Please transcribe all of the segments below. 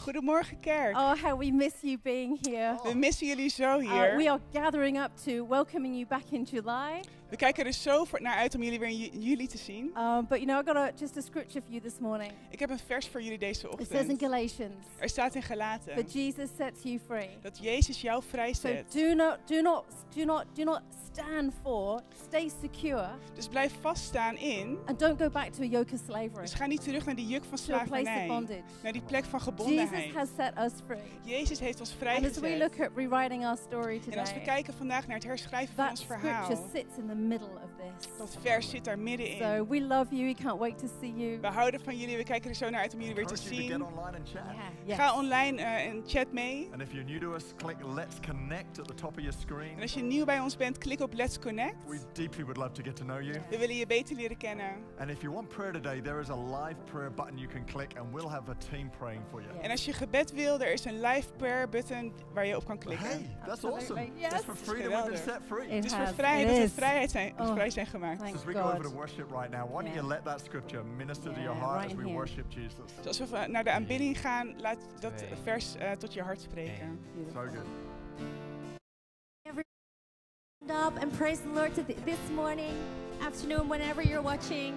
Goedemorgen kerk. Oh, how we miss you being here. We missen jullie zo hier. We are gathering up to welcoming you back in July. We kijken er zo naar uit om jullie weer in juli te zien. But you know, I got just a scripture for you this morning. Ik heb een vers voor jullie deze It says in ochtend. Galatians, Er staat in Galaten but Jesus sets you free. dat Jezus jou So vrijzet. do not stand for, stay secure, Dus blijf vaststaan in. and don't go back to a yoke of slavery, Dus ga niet terug naar die juk van to a place of slavernij. bondage. Naar die plek van Jesus gebondenheid. has set us free. Jezus heeft ons And as we vrijgezet. look at rewriting our story En als we today, kijken vandaag naar het herschrijven van that ons verhaal. scripture sits in the middle of this. Dat vers zit daar middenin. So we love you. We can't wait to see you. We houden van jullie. We kijken er zo naar uit om jullie weer te Encourage you to zien. get online and chat. Yes. Ga online en chat mee. And if you're new to us, click Let's Connect at the top of your En screen. als je nieuw bij ons bent, klik op Let's Connect. We deeply would love to get to know you. We willen je beter leren kennen. And if you want prayer today, there is a live prayer button you can click and we'll have a team praying for you. Yeah. En als je gebed wil, er is een live prayer button waar je op kan klikken. Hey, that's Absolutely. awesome. Yes. It's for freedom we've been set free. It Het is voor has. vrijheid It dat we is. vrijheid zijn, Oh. vrij zijn gemaakt. Thank As we go over to God. worship right now, why don't Yeah. you let that scripture minister to your Yeah, heart right as we in here. worship Jesus? Dus als we naar de aanbidding gaan, laat dat vers tot je hart spreken. So good. Stand up and praise the Lord this morning, afternoon, whenever you're watching.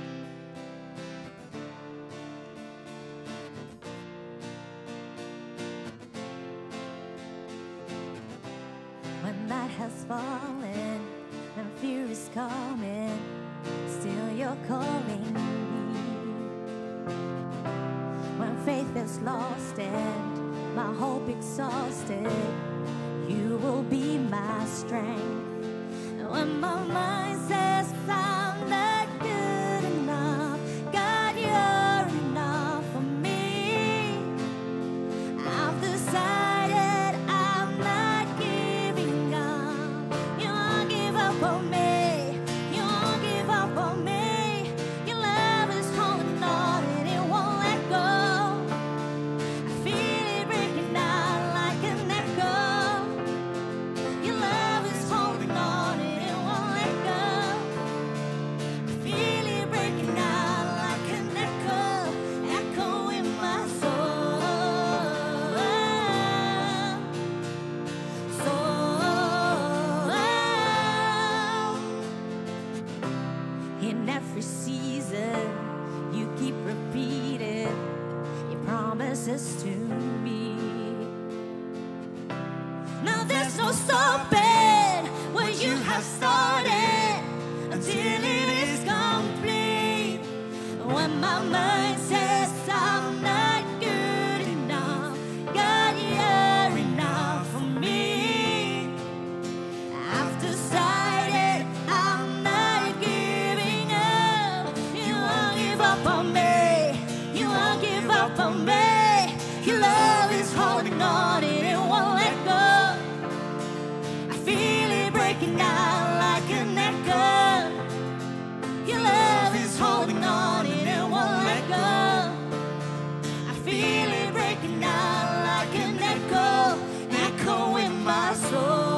When night has fallen and fear is coming, still you're calling me. When faith is lost and my hope exhausted, you will be my strength. And when my mind says I'm not good enough, God, you're enough for me. I've decided I'm not giving up. You won't give up on me. You won't give up on me. Your love is holding on and it won't let go. I feel it breaking out like an echo. Your love is holding on and it won't let go. I feel it breaking out like an echo, echo in my soul. In every season, you keep repeating your promises to me. Now there's no stopping what you have started until it is complete. When my mind says I'm not good enough, God, you're enough for me. I've decided I'm not giving up. You won't give up on me. You won't give up on me. Your love is holding on and it won't let go. I feel it breaking out like an echo. Your love is holding on and it won't let go. I feel it breaking out like an echo, echo in my soul.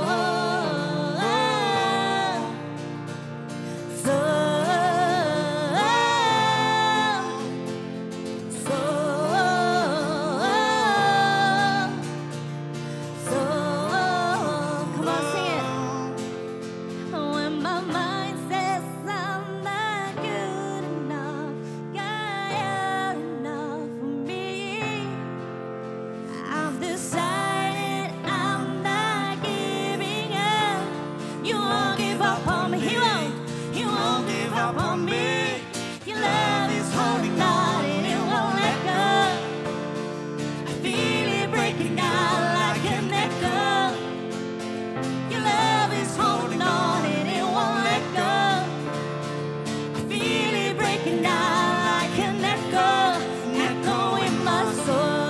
Come on, sing it. When my mind says I'm not good enough, God, you're enough for me. I've decided I'm not giving up. You won't give up on me. You won't give up on me. Your love is holding on and it won't let go. I feel it breaking out like an echo. Your love is holding on and it won't let go. I feel it breaking out like an echo, echo in my soul.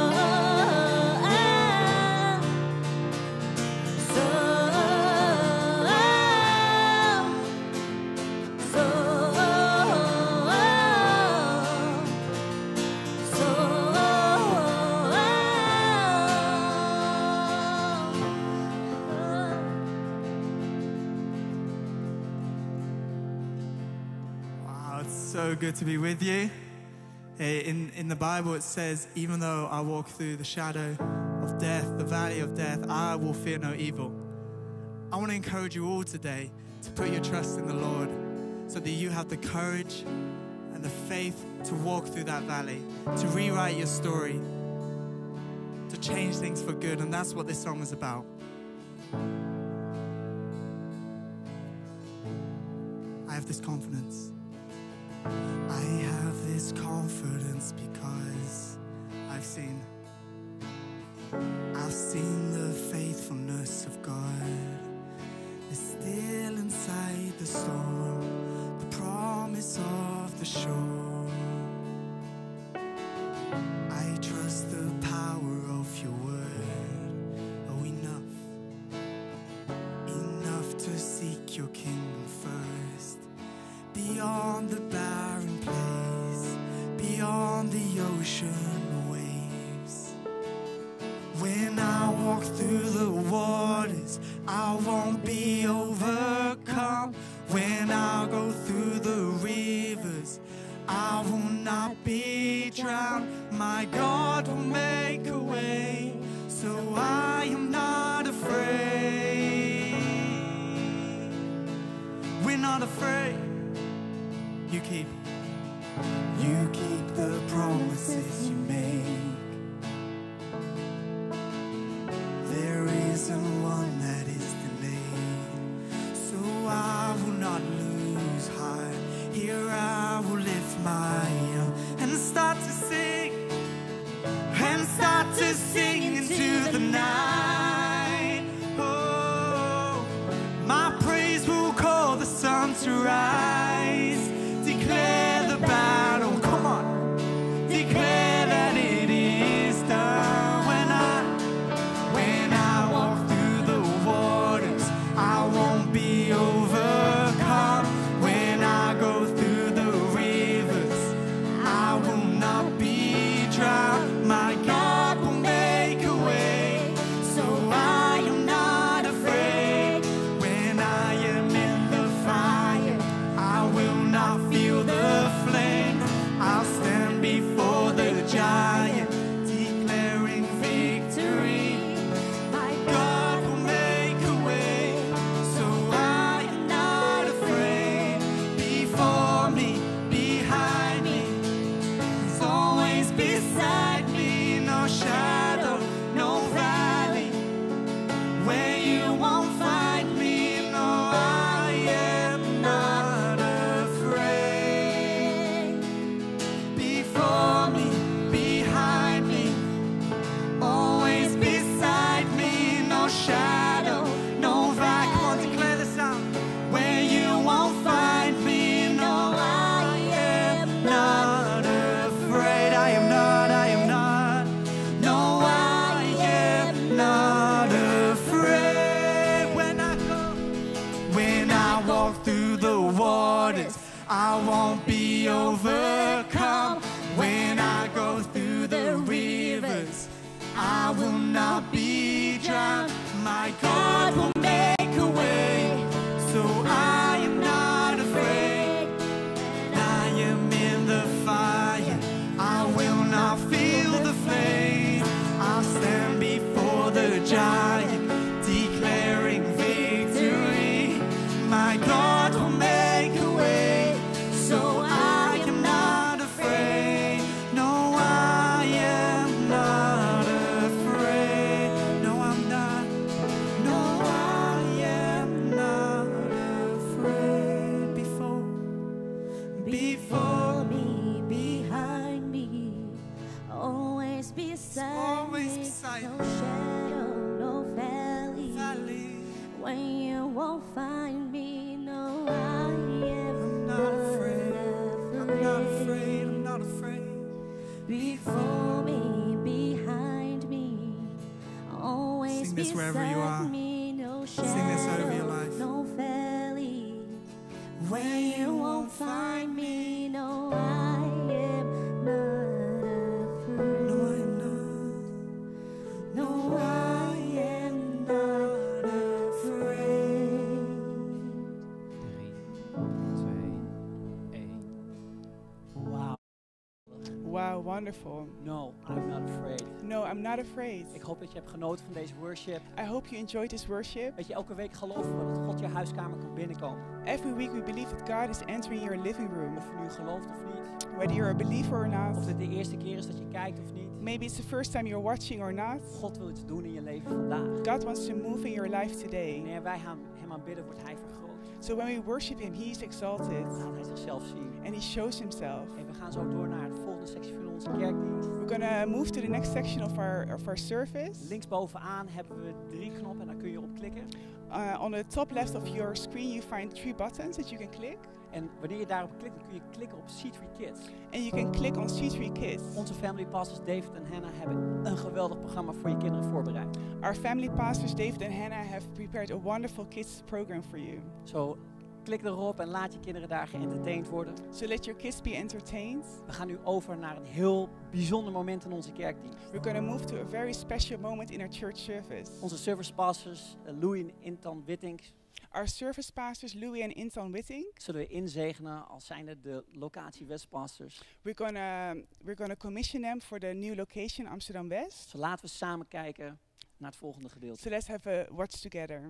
Wow, it's so good to be with you. In the Bible it says, even though I walk through the shadow of death, the valley of death, I will fear no evil. I want to encourage you all today to put your trust in the Lord so that you have the courage and the faith to walk through that valley, to rewrite your story, to change things for good. And that's what this song is about. I have this confidence. I have this confidence because I've seen the faithfulness of God. It's still inside the storm, the promise of the shore. I trust the power of your word. Oh, enough to seek your kingdom first. Beyond the barren place, beyond the ocean waves. When I walk through the waters, I won't be overcome. When I go through the rivers, I will not be drowned. My God will make a way, so I am not afraid. We're not afraid. You keep the promises you make. There isn't one that is delayed, so I will not lose heart. Here I will lift my arm and start to sing into the night. Oh, my praise will call the sun to rise. Declare the battle, come on. Declare that it is done. When I walk through the waters, I won't be overcome. When I go through the rivers, I will not be drowned. My God will make a way, so I am not afraid. When I am in the fire, I will not feel the flame. I'll stand before the giant, declaring victory. My God will make a way, so I am not afraid. Before me, behind me, He's always beside me. No shadow, no valley, where you won't find me. No, I am not afraid. Before me, behind me, always beside me. No shadow, no valley. Come on, declare this out. Where you won't find me. No, I am not afraid. I am not. No, I am not afraid. When I walk through the waters, I won't be overcome. When I go through the rivers, I will not be drowned. My God will make a way, so I am not afraid. I am in the fire, I will not feel the flame. I'll stand before the giant, declaring victory. My God will make a way, so I am not afraid. No, I am not afraid. No, I'm not. No, I am not afraid. Before me, behind me, always beside me. No shadow, no valley, when you won't find me. No, I am not afraid. I'm not afraid. Before me, behind me, always Sing this wherever you are. beside me. No Sing this over your shadow, life. no valley, where you won't find me. No, I am not afraid. No, I'm not. No, I am not afraid. 3, 2, 1. Wauw. wonderful. No, I'm not afraid. No, I'm not afraid. Ik hoop dat je hebt genoten van deze worship. I hope you enjoyed this worship. Dat je elke week geloven we dat God je huiskamer kan binnenkomen. Every week we believe that God is entering your living room. Of je nu gelooft of niet. Whether you're a believer or not. Of dit de eerste keer is dat je kijkt of niet. Maybe it's the first time you're watching or not. God wil iets doen in je leven vandaag. God wants to move in your life today. Wanneer wij hem aanbidden, wordt hij vergroot. So when we worship him, he is exalted. Laat hij zichzelf zien. And he shows himself. En we gaan zo door naar de volgende sectie van onze kerkdienst. We're gonna move to the next section of our service. Linksbovenaan hebben we 3 knoppen en daar kun je op klikken. On the top left of your screen, you find 3 buttons that you can click. En wanneer je daarop klikt, dan kun je klikken op C3 Kids. And you can click on C3 Kids. Onze family pastors David en Hannah hebben een geweldig programma voor je kinderen voorbereid. Our family pastors David and Hannah have prepared a wonderful kids program for you. Zo, klik erop en laat je kinderen daar geëntertained worden. So let your kids be entertained. We gaan nu over naar een heel bijzonder moment in onze kerkdienst. We're going to move to a very special moment in our church service. Onze service pastors Louis en Intan Wittings. Our service pastors Louis and Intan Witting. Zullen we inzegenen als zijnde de locatie Westpastors. We're gonna commission them for the new location Amsterdam West. So laten we samen kijken naar het volgende gedeelte. So let's have a watch together.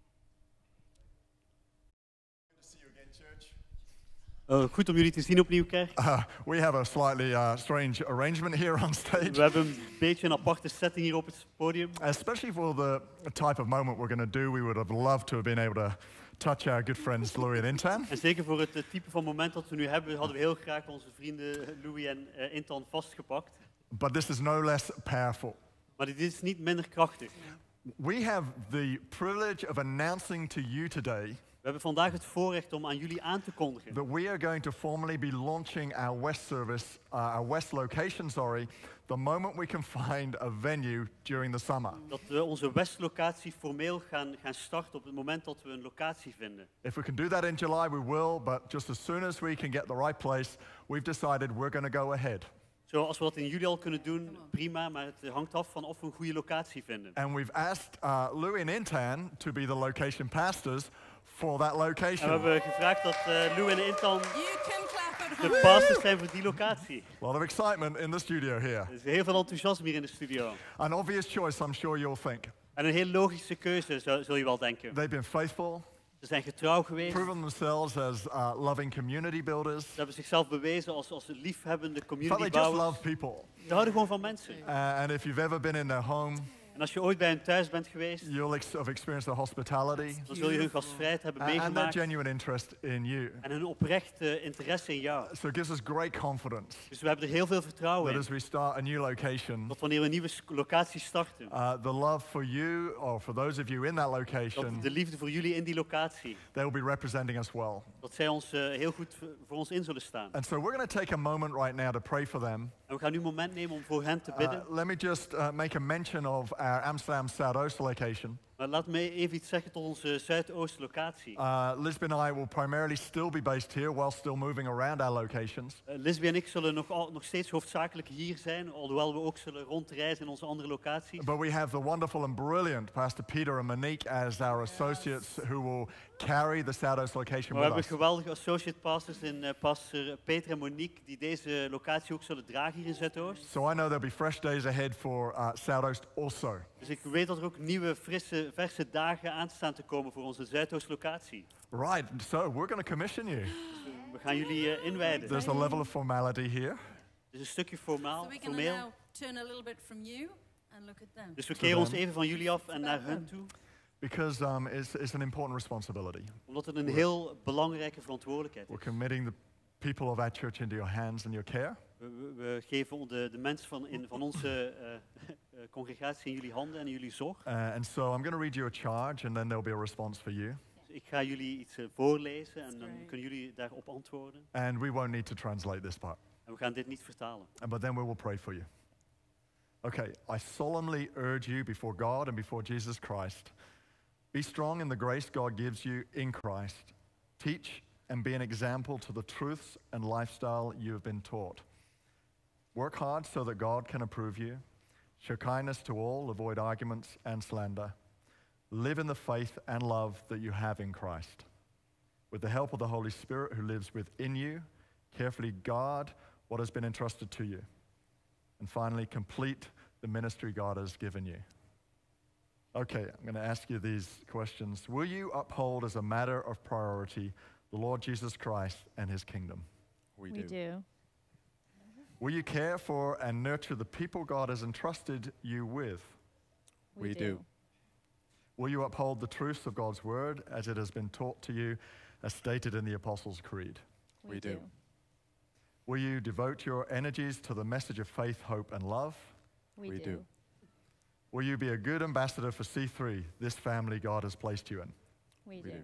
Goed om jullie te zien opnieuw, kerk. We have a slightly strange arrangement here on stage. We hebben een beetje een aparte setting hier op het podium. Especially for the type of moment we're going to do, we would have loved to have been able to touch our good friends Louis and Intan. En zeker voor het type van moment dat we nu hebben, hadden we heel graag onze vrienden Louis en Intan vastgepakt. But this is no less powerful. Maar dit is niet minder krachtig. We have the privilege of announcing to you today We hebben vandaag het voorrecht om aan jullie aan te kondigen that we are going to formally be launching our West service, our West location, the moment we can find a venue during the summer. dat we onze West-locatie formeel gaan starten op het moment dat we een locatie vinden. If we can do that in July, we will, but just as soon as we can get the right place, we've decided we're going to go ahead. Zo, als we dat in juli al kunnen doen, prima, maar het hangt af van of we een goede locatie vinden. And we've asked Louis and Intan to be the location pastors for that En we location. hebben gevraagd dat Louis en Intan de pastors zijn voor die locatie. A lot of excitement in the studio here. Er is heel veel enthousiasme hier in de studio. An obvious choice, I'm sure you'll think. En een heel logische keuze, zul je wel denken. They've been faithful, Ze zijn getrouw geweest. proven themselves as loving community builders. Ze hebben zichzelf bewezen als liefhebbende In fact, they just communitybouwers. love people. Ze houden gewoon van mensen. And if you've ever been in their home, En als je ooit bij hen thuis bent geweest, you'll have experienced their hospitality dan zul je hun gastvrijheid hebben and their meegemaakt. genuine interest in you. En hun oprechte interesse in jou. So it gives us great confidence Dus we hebben er heel veel vertrouwen that in. as we start a new location, Dat wanneer we een nieuwe locatie starten, the love for you, or for those of you in that dat location, de liefde voor jullie in die locatie, they will be representing us well. dat zij ons heel goed voor ons in zullen staan. And so we're going to take a moment right now to pray for them. En we gaan nu een moment nemen om voor hen te bidden. Let me just make a mention of our Amsterdam Zuidoost location. Maar laat me even iets zeggen tot onze Zuidoost locatie. Lisbon and I will primarily still be based here while still moving around our locations. Lisbeth en ik zullen nog steeds hoofdzakelijk hier zijn, alhoewel we ook zullen rondreizen in onze andere locaties. But we have the wonderful and brilliant Pastor Peter and Monique as our associates who will carry the Zuidoost location Maar we with hebben us. geweldige associate pastors in pastor Peter en Monique die deze locatie ook zullen dragen hier in Zuidoost. So I know there'll be fresh days ahead for Zuidoost also. Dus ik weet dat er ook nieuwe, frisse, verse dagen aan staan te komen voor onze Zuidoost locatie. Right, so we're going to commission you. We gaan jullie inwijden. There's a level of formality here. Dus een stukje So we're going to formeel. now turn a little bit from you and look at them. Dus we keren ons even van jullie af en naar hun toe. Because it's an important responsibility. Omdat het een heel belangrijke verantwoordelijkheid We're is. committing the people of our church into your hands and your care. We geven de mensen van onze congregatie in jullie handen en in jullie zorg. And so I'm going to read you a charge and then there'll be a response for you. Dus ik ga jullie iets voorlezen en dan great. kunnen jullie daarop antwoorden. And we won't need to translate this part. En we gaan dit niet vertalen. But then we will pray for you. Okay, I solemnly urge you before God and before Jesus Christ. Be strong in the grace God gives you in Christ. Teach and be an example to the truths and lifestyle you have been taught. Work hard so that God can approve you. Show kindness to all, avoid arguments and slander. Live in the faith and love that you have in Christ. With the help of the Holy Spirit who lives within you, carefully guard what has been entrusted to you. And finally, complete the ministry God has given you. Okay, I'm going to ask you these questions. Will you uphold as a matter of priority the Lord Jesus Christ and his kingdom? We do. Will you care for and nurture the people God has entrusted you with? We do. Will you uphold the truths of God's word as it has been taught to you, as stated in the Apostles' Creed? We do. Will you devote your energies to the message of faith, hope, and love? We do. Will you be a good ambassador for C3, this family God has placed you in? We do.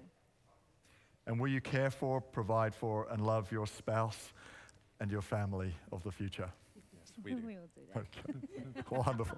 And will you care for, provide for, and love your spouse and your family of the future? Yes, we do. We will do that. Okay, wonderful.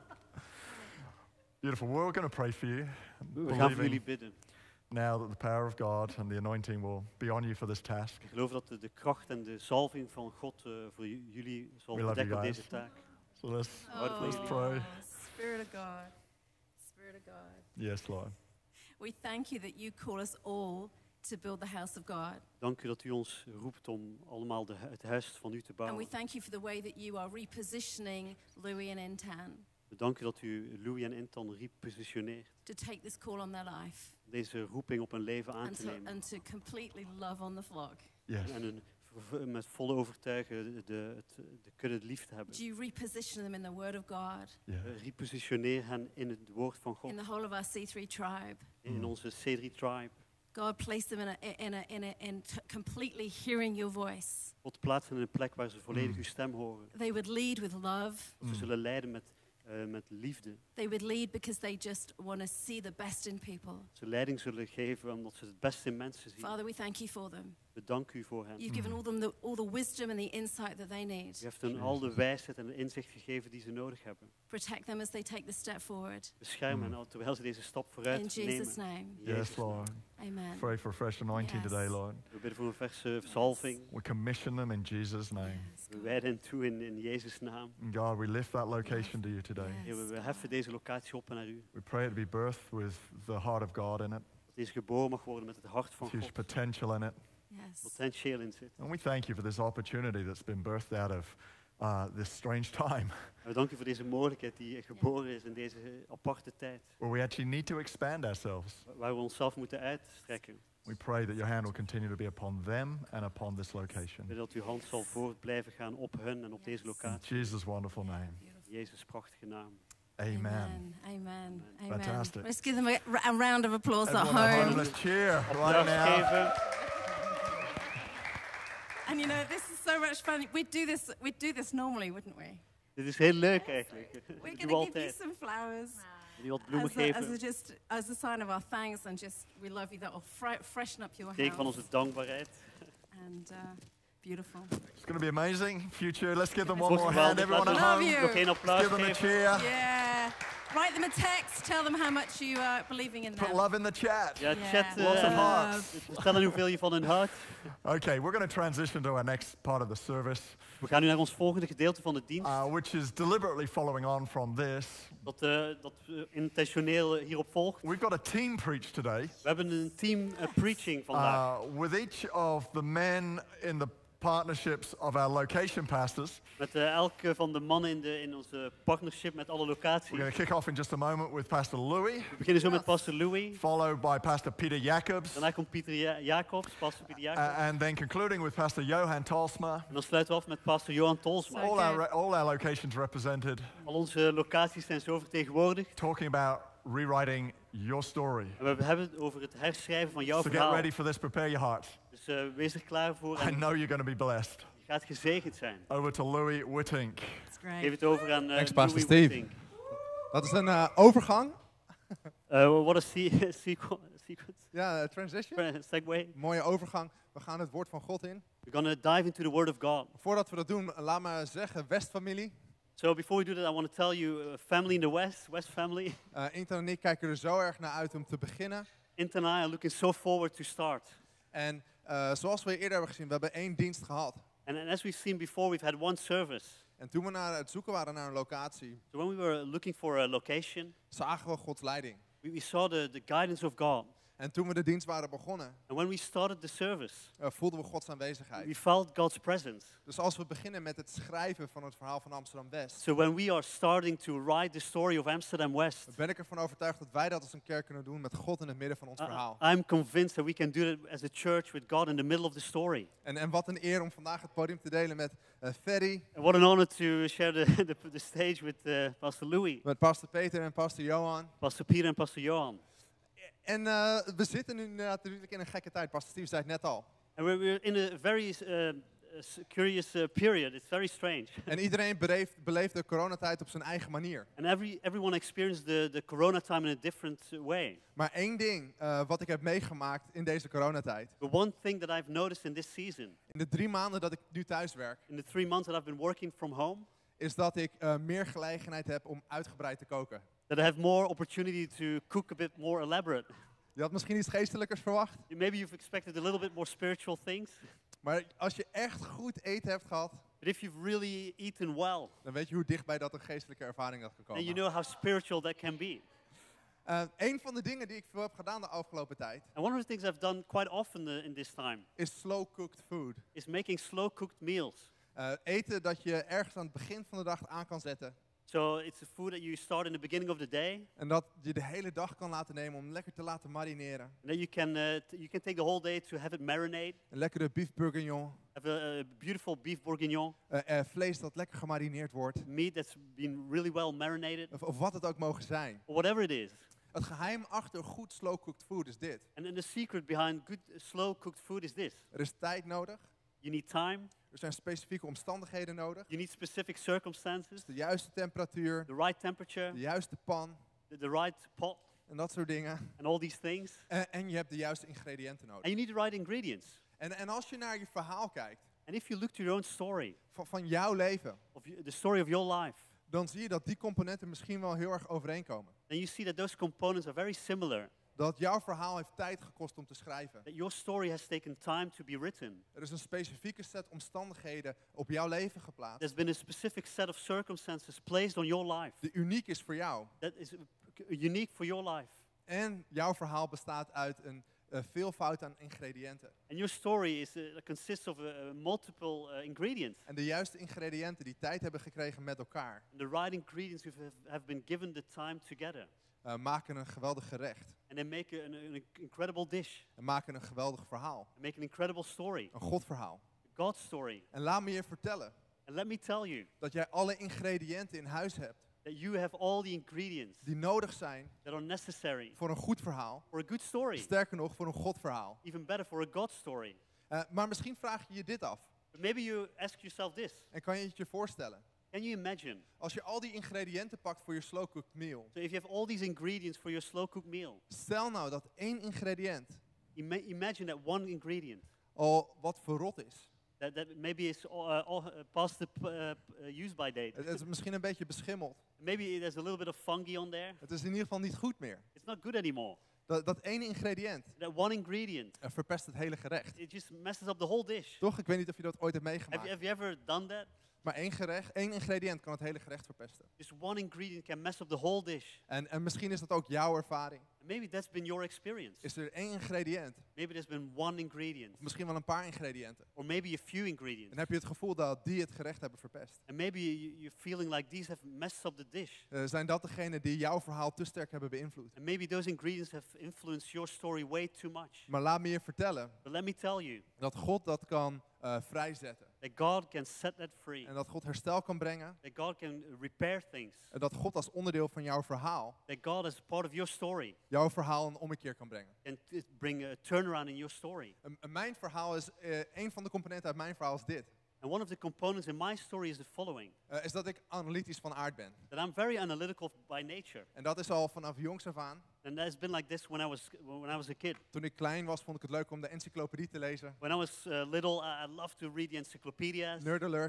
Beautiful. We're going to pray for you, We gaan voor jullie believing bidden. now that the power of God and the anointing will be on you for this task. Ik geloof dat de kracht en de zalving van God voor jullie zal We love you bedekken op guys. deze taak. So let's pray. Spirit of God. Spirit of God. Yes, Lord. We thank you that you call us all to build the house of God. Dank u dat u ons roept om allemaal het huis van u te And we bouwen. thank you for the way that you are repositioning Louis and Intan We danken u dat u Louis en Intan repositioneert. to take this call on their life Deze roeping op hun leven aan te nemen. and to completely love on the flock. Yes. En met volle overtuigen de kudde lief te hebben. Do you reposition them in the word of God, Yeah. Repositioneer hen in het woord van God. in the whole of our C3 tribe? In onze C3 tribe. God placed them in completely hearing your voice. God plaatst hen in een plek waar ze volledig uw stem horen. They would lead with love. Dat ze zullen leiden met liefde. They would lead because they just want to see the best in people. Ze leiding zullen geven omdat ze het beste in mensen zien. Father, we thank you for them. We danken u voor hen. You've given all the wisdom and the insight that they need. U heeft hen al de wijsheid en de inzicht gegeven die ze nodig hebben. Protect them as they take the step forward. Bescherm hen al terwijl ze deze stap In vooruit Jesus' nemen. name. In Jezus' Yes, Lord. Amen. Pray for fresh anointing Yes. today, Lord. We bidden voor een verse zalving. We commission them in Jesus' name. Yes, We God. wijden hen toe in Jezus' naam. And God, we lift that location to you today. Yes. Heer, we heffen deze locatie op naar u. We pray it to be birthed with the heart of God in it. Dat deze geboren mag worden met het hart van Huge God. potential in it. Yes. Potentieel in zit. And we thank you for this opportunity that's been birthed out of this strange time En we danken u voor deze mogelijkheid die geboren is in deze aparte tijd. where we actually need to expand ourselves. Waar we onszelf moeten uitstrekken. We pray that your hand will continue to be upon them and upon this We location. bidden dat uw hand zal voort blijven gaan op hun en op deze In locatie. Jesus' wonderful name. In Jezus' prachtige naam. Amen. Amen. Amen. Amen. Fantastic. Let's give them a round of applause at Everyone at home, home. let's cheer right Applaus now. geven. And you know, this is so much fun. We'd do this normally, wouldn't we? Dit is heel leuk eigenlijk. We're Dat going doen to we give you altijd. some flowers Die wat bloemen as a geven. sign of our thanks and just we love you. That will freshen up your Teken van house. onze dankbaarheid. And beautiful. It's going to be amazing. Future, let's give them It's one more hand. geweldig. Everyone at Laten Love home, you. we nog één applaus give them a geven. cheer. Yeah. Write them a text. Tell them how much you are believing in Put them. love in the chat. Ja, Yeah. chat. Lots of hearts. Vertel hen hoeveel je van hen houdt. Okay, we're going to transition to our next part of the service, We gaan nu naar ons volgende gedeelte van de dienst. which is deliberately following on from this. Dat intentioneel hierop volgt. We've got a team preach today We hebben een team preaching vandaag. with each of the men in the partnerships of our location pastors. Met elke van de mannen in onze partnership met alle We're locaties. going to kick off in just a moment with Pastor Louis, We beginnen zo met Pastor Louis. followed by Pastor Peter Jacobs, Daarna komt Pieter Jacobs, Pastor Pieter Jacobs. and then concluding with Pastor Johan Talsma. En dan sluiten we af met Pastor Johan Tolsma. All our locations represented, Al onze locaties zijn zo vertegenwoordigd. talking about rewriting your story. En we hebben het over het herschrijven van jouw So get verhaal. ready for this, prepare your heart. Dus wees er klaar voor I en know you're going to be blessed. je gaat gezegend zijn. Over to Louis Wittink. That's great. Geef het over aan Thanks, Louis Pastor Steve. Wittink. Dat is een overgang. What a sequence. Ja, transition. Segway. Mooie overgang. We gaan het woord van God in. We're gonna dive into the Word of God. Voordat we dat doen, laat me zeggen, Westfamilie. So before we do that, I want to tell you, family in the West family. Intan en ik kijken er zo erg naar uit om te beginnen. Intan and I are looking so forward to start. En zoals we eerder hebben gezien, we hebben 1 dienst gehad. And as we've seen before, we've had one service. En toen we naar het zoeken waren naar een locatie, So when we were looking for a location, zagen we Gods leiding. we saw the guidance of God. En toen we de dienst waren begonnen, And when we started the service, voelden we Gods aanwezigheid. we felt God's presence. Dus als we beginnen met het schrijven van het verhaal van Amsterdam-West, So when we are starting to write the story of Amsterdam West, ben ik ervan overtuigd dat wij dat als een kerk kunnen doen met God in het midden van ons verhaal. I'm convinced that we can do it as a church with God in the middle of the story. En wat een eer om vandaag het podium te delen met Ferry, And what an honor to share the stage with Pastor Louis, met Pastor Peter en Pastor Johan. Pastor Peter and Pastor Johan. En we zitten nu natuurlijk in een gekke tijd. Pastor Steve zei het net al. And we're in a very curious period. It's very strange. En iedereen beleeft de coronatijd op zijn eigen manier. And everyone experienced the corona time in a different way. Maar één ding wat ik heb meegemaakt in deze coronatijd. But one thing that I've noticed in this season, In de 3 maanden dat ik nu thuis werk, in the 3 months that I've been working from home, is dat ik meer gelegenheid heb om uitgebreid te koken. that I have more opportunity to cook a bit more elaborate. Je had misschien iets geestelijkers verwacht. Maybe you've expected a little bit more spiritual things. Maar als je echt goed eten hebt gehad, But if you've really eaten well, dan weet je hoe dichtbij dat een geestelijke ervaring had then you gekomen. know how spiritual that can be. Een van de dingen die ik veel heb gedaan de afgelopen tijd, And one of the things I've done quite often in this time is slow cooked food. is making slow cooked meals. Eten dat je ergens aan het begin van de dag aan kan zetten. So it's a food that you start in the beginning of the day, En dat je de hele dag kan laten nemen om lekker te laten marineren. and then you can take the whole day to have it marinate. Een lekkere beef bourguignon. Have a beautiful beef bourguignon, Vlees dat lekker gemarineerd wordt. meat that's been really well marinated, Of wat het ook mogen zijn. or whatever it is. Het geheim achter goed slow cooked food is dit. And then the secret behind good slow cooked food is this: Er is tijd nodig. you need time, Er zijn specifieke omstandigheden nodig. you need specific circumstances, De juiste temperatuur. the right temperature, De juiste pan. the right pot, En dat soort dingen. and all these things. En je hebt de juiste ingrediënten And nodig. you need the right ingredients. En als je naar je verhaal kijkt. And if you look to your own story, Van jouw leven. the story of your life, Dan zie je dat die componenten misschien wel heel erg overeenkomen. then you see that those components are very similar. Dat jouw verhaal heeft tijd gekost om te schrijven. That your story has taken time to be written. Er is een specifieke set omstandigheden op jouw leven geplaatst. There's been a specific set of circumstances placed on your life Die uniek is voor jou. that is unique for your life. En jouw verhaal bestaat uit een veelvoud aan ingrediënten. And your story consists of multiple ingredients. En de juiste ingrediënten die tijd hebben gekregen met elkaar. And the right ingredients have been given the time together. Maken een geweldig gerecht. And they make an incredible dish. En maken een geweldig verhaal. They make an incredible story. Een Godverhaal. God's story. En laat me je vertellen. And let me tell you Dat jij alle ingrediënten in huis hebt. that you have all the ingredients Die nodig zijn that are necessary voor een goed verhaal. for a good story. Sterker nog, voor een Godverhaal. Even better for a God story. Maar misschien vraag je je dit af. But maybe you ask yourself this. En kan je het je voorstellen? Can you imagine? Als je al die ingrediënten pakt voor je slow cooked meal. So if you have all these ingredients for your slow cooked meal, Stel nou dat één ingrediënt imagine that one ingredient al wat verrot is. that maybe is past the use by date. Het is misschien een beetje beschimmeld. Maybe there's a little bit of fungi on there. Het is in ieder geval niet goed meer. It's not good anymore. Dat ene ingrediënt That one ingredient, verpest het hele gerecht. it just messes up the whole dish. Toch? Ik weet niet of je dat ooit hebt meegemaakt. Have you ever done that? Maar één ingrediënt kan het hele gerecht verpesten. Just one ingredient can mess up the whole dish. En misschien is dat ook jouw ervaring. And maybe that's been your experience. Is er één ingrediënt, Maybe there's been one ingredient, of misschien wel een paar ingrediënten. or maybe a few ingredients. En heb je het gevoel dat die het gerecht hebben verpest. And maybe you're feeling like these have messed up the dish. Zijn dat degenen die jouw verhaal te sterk hebben beïnvloed? And maybe those ingredients have influenced your story way too much. Maar laat me je vertellen But let me tell you dat God dat kan vrijzetten. that God can set that free. En dat God herstel kan brengen. That God can repair things. En dat God als onderdeel van jouw verhaal, That God, as part of your story, jouw verhaal een ommekeer kan brengen. can bring a turnaround in your story. Mijn verhaal is, een van de componenten uit mijn verhaal is dit. And one of the components in my story is the following. Is dat ik analytisch van aard ben. That I'm very analytical by nature. En dat is al vanaf jongs af aan. And that's been like this when I was a kid. Toen ik klein was, vond ik het leuk om de encyclopedie te lezen. When I was little, I loved to read the encyclopedias. Nerd alert.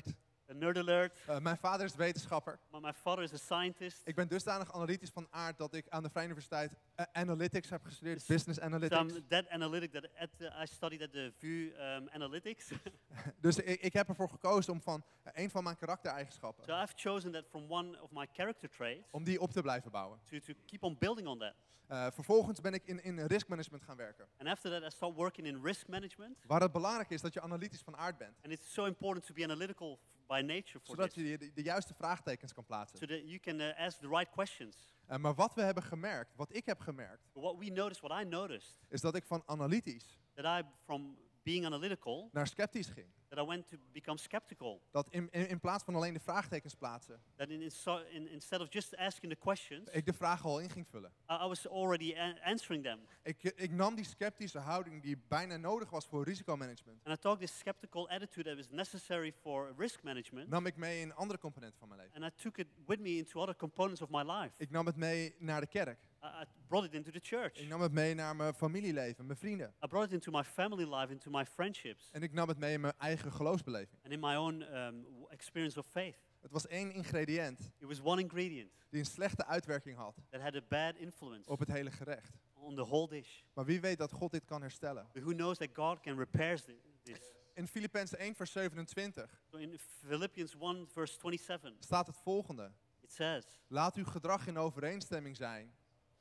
A nerd alert. Mijn vader is wetenschapper. My father is a scientist. Ik ben dusdanig analytisch van aard dat ik aan de Vrije Universiteit Analytics heb gestudeerd, Dus- Business So Analytics. I'm that analytic that I studied at the VU Analytics. Dus ik heb ervoor gekozen om van een van mijn karaktereigenschappen, So I've chosen that from one of my character traits om die op te blijven bouwen. to keep on building on that. Vervolgens ben ik in risk management gaan werken. And after that, I start working in risk management. Waar het belangrijk is dat je analytisch van aard bent. And it's so important to be analytical by nature for Zodat this. je de juiste vraagtekens kan plaatsen. So that you can ask the right questions. Maar wat we hebben gemerkt, wat ik heb gemerkt, But what I noticed, is dat ik van analytisch that I, from being analytical, naar sceptisch ging. that I went to become skeptical. Dat in plaats van alleen de vraagtekens plaatsen, That instead of just asking the questions, ik de vragen al in ging vullen. I was already answering them. Ik nam die sceptische houding die bijna nodig was voor risicomanagement, And I took this skeptical attitude that was necessary for risk management, nam ik mee in andere componenten van mijn leven. and I took it with me into other components of my life. Ik nam het mee naar de kerk. I brought it into the church. Ik nam het mee naar mijn familieleven, mijn vrienden. I brought it into my family life, into my friendships, En ik nam het mee in mijn eigen geloofsbeleving. and in my own experience of faith. Het was één ingrediënt It was one ingredient die een slechte uitwerking had that had a bad influence op het hele gerecht. on the whole dish. Maar wie weet dat God dit kan herstellen. But who knows that God can repair this? In Filippenzen 1 vers 27 So in Philippians 1 verse 27, staat het volgende. it says, Laat uw gedrag in overeenstemming zijn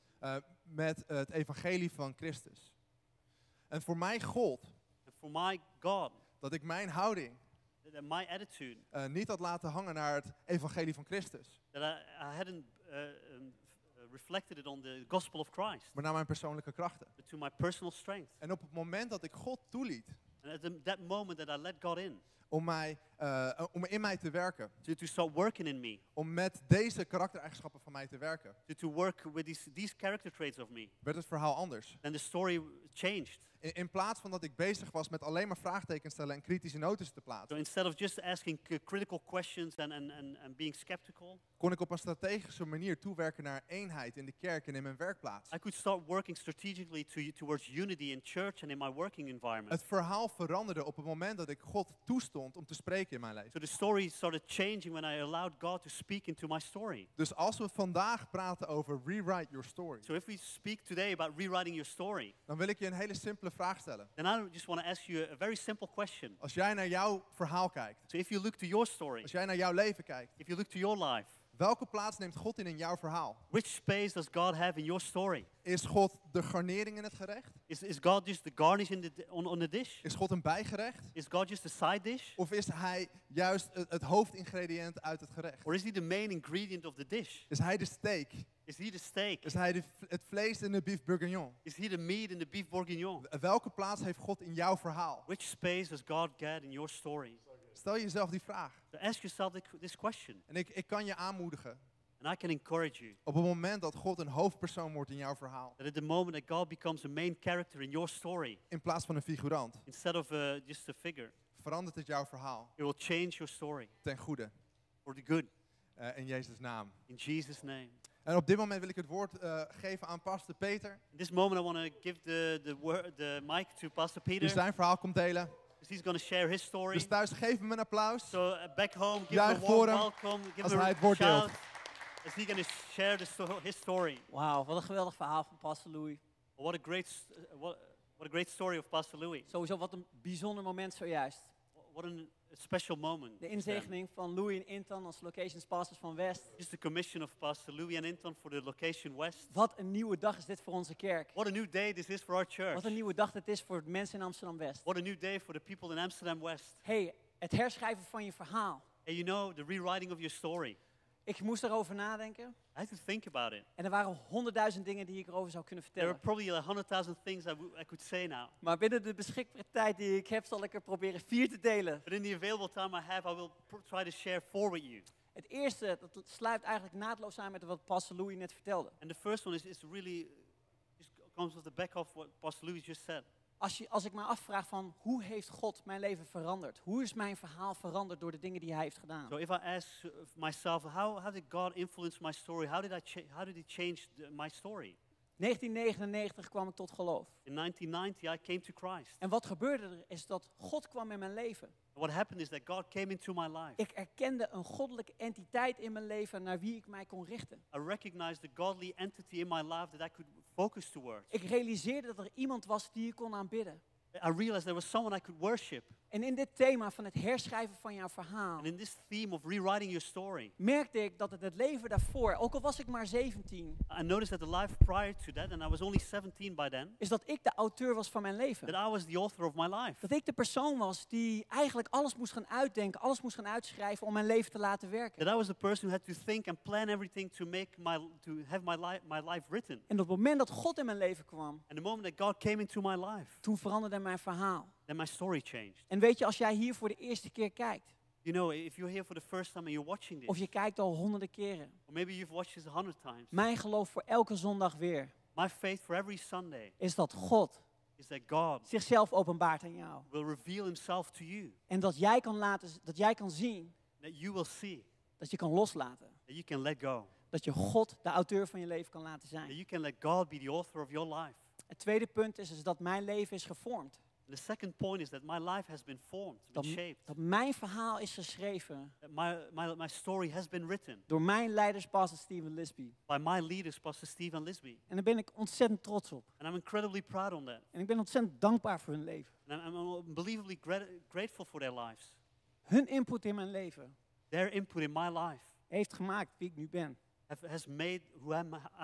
met het evangelie van Christus. En voor mij gold and for my God, dat ik mijn houding that my attitude, niet had laten hangen naar het evangelie van Christus, that I hadn't reflected it on the gospel of Christ, maar naar mijn persoonlijke krachten. but to my personal strength. En op het moment dat ik God toeliet And at that moment that I let God in, om in mij te werken, to start working in me, om met deze karaktereigenschappen van mij te werken, to work with these character traits of me, werd het verhaal anders. then the story changed. In plaats van dat ik bezig was met alleen maar vraagtekens stellen en kritische noten te So plaatsen, instead of just asking critical questions and being skeptical, kon ik op een strategische manier toewerken naar eenheid in de kerk en in mijn werkplaats. I could start working strategically towards unity in church and in my working environment. Het verhaal veranderde op het moment dat ik God toestond om te spreken in mijn leven. So the story started changing when I allowed God to speak into my story. Dus als we vandaag praten over rewrite your story, So if we speak today about rewriting your story, dan wil ik je een hele simpele vraag stellen. then I just want to ask you a very simple question. Als jij naar jouw verhaal kijkt, So if you look to your story, als jij naar jouw leven kijkt, if you look to your life, welke plaats neemt God in jouw verhaal? which space does God have in your story? Is God de garnering in het gerecht? Is God just the garnish on the dish? Is God een bijgerecht? Is God just a side dish? Of is hij juist het hoofdingrediënt uit het gerecht? Or is he the main ingredient of the dish? Is hij de steak? Is he the steak? Is hij het vlees in de beef bourguignon? Is he the meat in the beef bourguignon? Welke plaats heeft God in jouw verhaal? Which space does God get in your story? Stel jezelf die vraag. So ask yourself this question, En ik kan je aanmoedigen. and I can encourage you Op het moment dat God een hoofdpersoon wordt in jouw verhaal, that at the moment that God becomes a main character in your story, in plaats van een figurant, instead of just a figure, verandert het jouw verhaal it will change your story ten goede. for the good. In Jezus' naam. In Jesus' name. En op dit moment wil ik het woord geven aan pastor Peter. In this moment, I want to give the mic to Pastor Die Peter, zijn verhaal komt delen. because he's going to share his story. Dus thuis geef hem een applaus. So back home, give Juich him a voor warm hem welcome, give als him hij a het woord shout, deelt. as he's going to share his story. Wauw, wat een geweldig verhaal van Pastor Louis. What a great story of Pastor Louis. Sowieso wat een bijzonder moment zojuist. What a special moment. De inzegening van Louis en Intan als locations pastors van West. Just the commission of Pastor Louis and Inton for the location West. Wat een nieuwe dag is dit voor onze kerk. What a new day this is for our church. Wat een nieuwe dag dit is voor de mensen in Amsterdam West. What a new day for the people in Amsterdam West. Hey, het herschrijven van je verhaal. And you know, the rewriting of your story. Ik moest erover nadenken. I had to think about it. En er waren 100.000 dingen die ik erover zou kunnen There are vertellen. probably 100,000 things I could say now. Maar binnen de beschikbare tijd die ik heb, zal ik er proberen 4 te delen. But in the available time I have, I will try to share 4 with you. Het eerste, dat sluit eigenlijk naadloos aan met wat Pastor Louis net vertelde. And the first one is really, just comes off the back of what Pastor Louis just said. Als ik me afvraag van hoe heeft God mijn leven veranderd? Hoe is mijn verhaal veranderd door de dingen die hij heeft gedaan? So if I ask myself, how did God influence my story? How did he change my story? 1999 kwam ik tot geloof. In 1990, I came to Christ. En wat gebeurde er is dat God kwam in mijn leven. What happened is that God came into my life. Ik erkende een goddelijke entiteit in mijn leven naar wie ik mij kon richten. I recognized the godly entity in my life that I could focus towards. Ik realiseerde dat er iemand was die ik kon aanbidden. I realized there was someone I could worship. En in dit thema van het herschrijven van jouw verhaal And in this theme of rewriting your story, merkte ik dat het leven daarvoor, ook al was ik maar 17, I noticed that the life prior to that, and I was only 17 by then, is dat ik de auteur was van mijn leven. that I was the author of my life. Dat ik de persoon was die eigenlijk alles moest gaan uitdenken, alles moest gaan uitschrijven om mijn leven te laten werken. That I was the person who had to think and plan everything to have my life written. En op het moment dat God in mijn leven kwam, And the moment that God came into my life, toen veranderde mijn verhaal. then my story changed. En weet je, als jij hier voor de eerste keer kijkt, You know, if you're here for the first time and you're watching this, of je kijkt al honderden keren, or maybe you've watched this 100 times, mijn geloof voor elke zondag weer, my faith for every Sunday is dat God is that God zichzelf openbaart aan jou. will reveal himself to you, En dat jij kan zien, that you will see, dat je kan loslaten. that you can let go, Dat je God de auteur van je leven kan laten that zijn. you can let God be the author of your life. Het tweede punt is dat mijn leven is gevormd. And the second point is that my life has been formed, been shaped, Dat mijn verhaal is geschreven that my story has been written door mijn leiders, Pastor Steven Lisby. by my leaders, Pastor Steve and Lisby. En daar ben ik ontzettend trots op. And I'm incredibly proud on that. En ik ben ontzettend dankbaar voor hun leven. And I'm unbelievably grateful for their lives. Hun input in mijn leven Their input in my life heeft gemaakt wie ik nu ben. has made who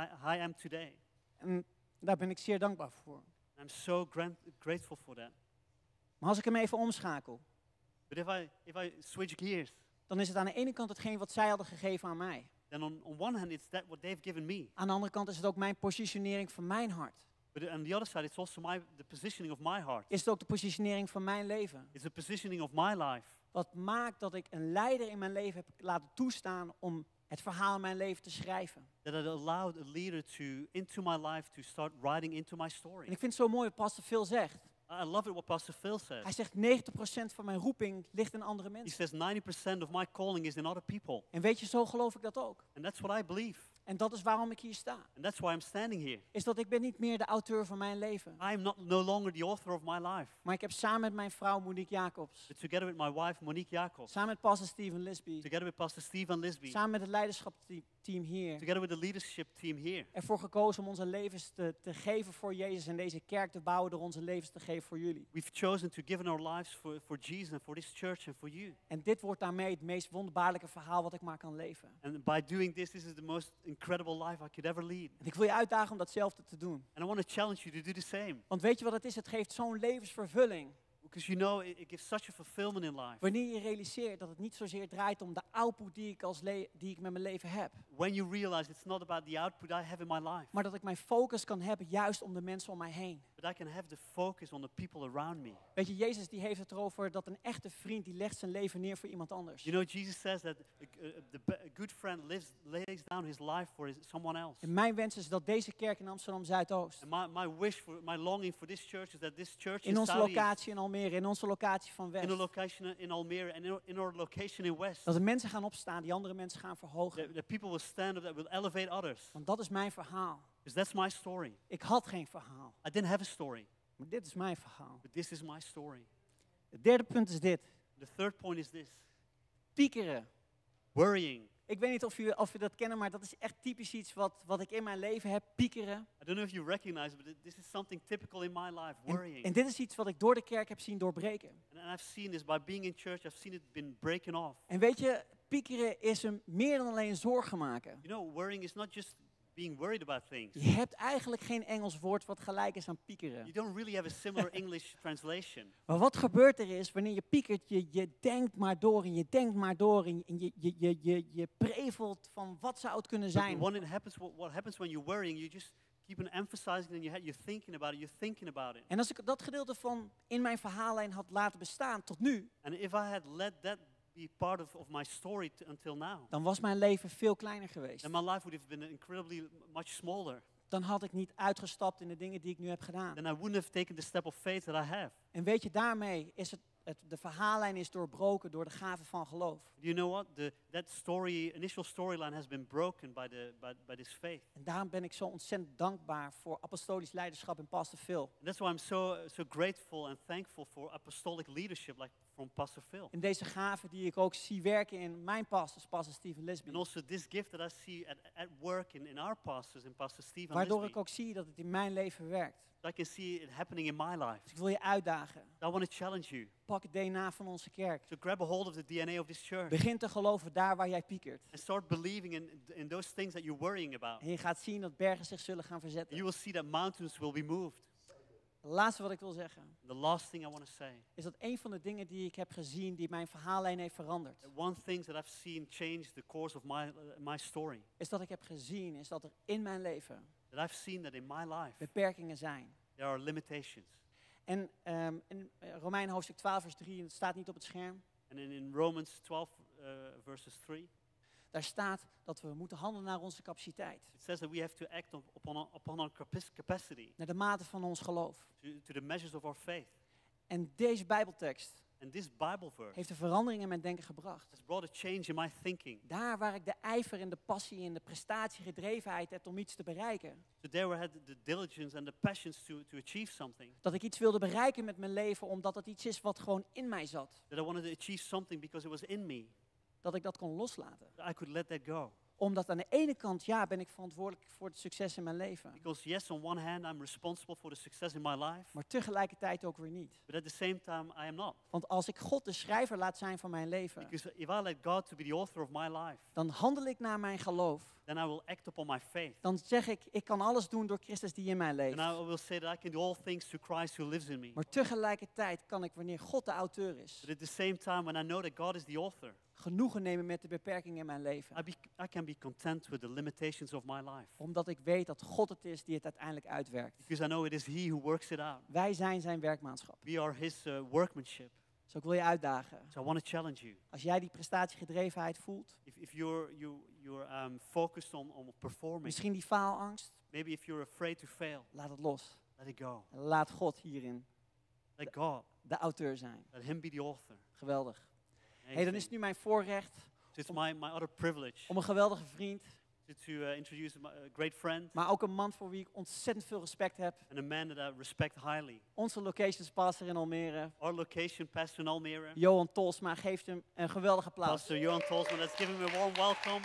I am today. En daar ben ik zeer dankbaar voor. I'm so grateful for that. Maar als ik hem even omschakel, But if I switch gears, dan is het aan de ene kant hetgeen wat zij hadden gegeven aan mij. then on one hand it's that what they've given me. Aan de andere kant is het ook mijn positionering van mijn hart. But on the other side, it's also the positioning of my heart. Is het ook de positionering van mijn leven. It's the positioning of my life. Wat maakt dat ik een leider in mijn leven heb laten toestaan om het verhaal in mijn leven te schrijven. That it allowed a leader into my life to start writing into my En story. ik vind het zo mooi wat Pastor Phil zegt. I love it what Pastor Phil Hij says. zegt 90% van mijn roeping ligt in andere He mensen. says 90% of my calling is in other people. En weet je, zo geloof ik dat ook. And that's what I believe. En dat is waarom ik hier sta. And that's why I'm standing here. Is dat ik ben niet meer de auteur van mijn leven. I am no longer the author of my life. Maar ik heb samen met mijn vrouw Monique Jacobs. But together with my wife, Monique Jacobs. Samen met Pastor Steven Lisby. Together with Pastor Steve and Lisby. Samen met het leiderschapsteam hier. Together with the leadership team here. Ervoor gekozen om onze levens te geven voor Jezus. En deze kerk te bouwen door onze levens te geven voor jullie. We've chosen to give our lives for Jesus and for this church and for you. En dit wordt daarmee het meest wonderbaarlijke verhaal wat ik maar kan leven. And by doing this is the most incredible life I could ever lead. En ik wil je uitdagen om datzelfde te doen. And I want to challenge you to do the same. Want weet je wat het is? Het geeft zo'n levensvervulling. Because you know, it gives such a fulfillment in life. Wanneer je realiseert dat het niet zozeer draait om de output die ik met mijn leven heb. When you realize it's not about the output I have in my life. Maar dat ik mijn focus kan hebben juist om de mensen om mij heen. But I can have the focus on the people around me. Weet je, Jezus die heeft het erover dat een echte vriend die legt zijn leven neer voor iemand anders. You know, Jesus says that a good friend lays down his life for someone else. En mijn wens is dat deze kerk in Amsterdam Zuidoost, And my longing for this church is that this church in in onze Saudi, locatie in Almere, in onze locatie van in West, a location in Almere and in our location in West, dat er mensen gaan opstaan die andere mensen gaan verhogen. that people will stand up, that will elevate others. Want dat is mijn verhaal. Because that's my story. Ik had geen verhaal, I didn't have a story, maar dit is mijn verhaal. but this is my story. Het derde punt is dit. The third point is this. Piekeren. Worrying. Ik weet niet of jullie dat kennen, maar dat is echt typisch iets wat ik in mijn leven heb. Piekeren. I don't know if you recognize it, but this is something typical in my life, worrying. En dit is iets wat ik door de kerk heb zien doorbreken. And I've seen this by being in church, I've seen it been breaking off. En weet je, piekeren is meer dan alleen zorgen maken. You know, worrying is not just being worried about things. Je hebt eigenlijk geen Engels woord wat gelijk is aan piekeren. You don't really have a similar English translation. Maar wat gebeurt er is, wanneer je piekert, je denkt maar door en je denkt maar door en je prevelt van wat zou het kunnen zijn. What happens when you're worrying, you just keep on emphasizing in your head, you're thinking about it, you're thinking about it. En als ik dat gedeelte van in mijn verhaallijn had laten bestaan tot nu, And if I had let that be part of my story until now, dan was mijn leven veel kleiner geweest. then my life would have been incredibly much smaller. Dan had ik niet uitgestapt in de dingen die ik nu heb gedaan. Then I wouldn't have taken the step of faith that I have. En weet je, daarmee is de verhaallijn is doorbroken door de gave van geloof. Do you know what? That initial storyline has been broken by this faith. En daarom ben ik zo ontzettend dankbaar voor apostolisch leiderschap en Pastor Phil. And that's why I'm so grateful and thankful for apostolic leadership like from Pastor Phil. En deze gave die ik ook zie werken in mijn pastors, Pastor Stephen Lisby. And also this gift that I see at work in our pastors, in Pastor Stephen Waardoor Lisby. ik ook zie dat het in mijn leven werkt. I can see it happening in my life. Dus ik wil je uitdagen. I want to challenge you Pak het DNA van onze kerk. to grab a hold of the DNA of this church Begin te geloven daar waar jij piekert. and start believing in those things that you're worrying about. En je gaat zien dat bergen zich zullen gaan verzetten. You will see that mountains will be moved. Het laatste wat ik wil zeggen The last thing I want to say, is dat een van de dingen die ik heb gezien die mijn verhaallijn heeft veranderd. one thing that I've seen change the course of my story, Is dat ik heb gezien is dat er in mijn leven that I've seen that in my life beperkingen zijn. there are limitations. En in Romeinen hoofdstuk 12 vers 3, en het staat niet op het scherm. And in Romans 12 verses 3, Daar staat dat we moeten handelen naar onze capaciteit. it says that we have to act upon our capacity, Naar de mate van ons geloof. to the measures of our faith. En deze Bijbeltekst And this Bible verse heeft een verandering in mijn denken gebracht. has brought a change in my thinking. Daar waar ik de ijver en de passie en de prestatiegedrevenheid heb om iets te bereiken. So there we had the diligence and the passions to achieve something. Dat ik iets wilde bereiken met mijn leven omdat het iets is wat gewoon in mij zat. That I wanted to achieve something because it was in me. Dat ik dat kon loslaten. That I could let that go. Omdat aan de ene kant, ja, ben ik verantwoordelijk voor het succes in mijn leven. Because yes, on one hand I'm responsible for the success in my life. Maar tegelijkertijd ook weer niet. But at the same time I am not. Want als ik God de schrijver laat zijn van mijn leven. Because if I let God to be the author of my life, Dan handel ik naar mijn geloof. then I will act upon my faith. Dan zeg ik kan alles doen door Christus die in mij leeft. And I will say that I can do all things through Christ who lives in me. Maar tegelijkertijd kan ik, wanneer God de auteur is, But at the same time, when I know that God is the author, genoegen nemen met de beperkingen in mijn leven. I can be content with the limitations of my life. Omdat ik weet dat God het is die het uiteindelijk uitwerkt. Because I know it is He who works it out. Wij zijn zijn werkmaanschap. We are His workmanship. Dus ik wil je uitdagen. So I want to challenge you. Als jij die prestatiegedrevenheid voelt, If you're focused on performing, misschien die faalangst, maybe if you're afraid to fail, laat het los. let it go. En laat God hierin Let God, de auteur zijn. let Him be the author. Geweldig. Hey, dan is het nu mijn voorrecht So it's my other privilege om een geweldige vriend, to introduce a great friend maar ook een man voor wie ik ontzettend veel respect heb. and a man that I respect highly. Onze locations pastor in Almere, Our location pastor in Almere, Johan Tolsma, geeft hem een geweldig applaus. Pastor Johan Tolsma. Let's give him a warm welcome.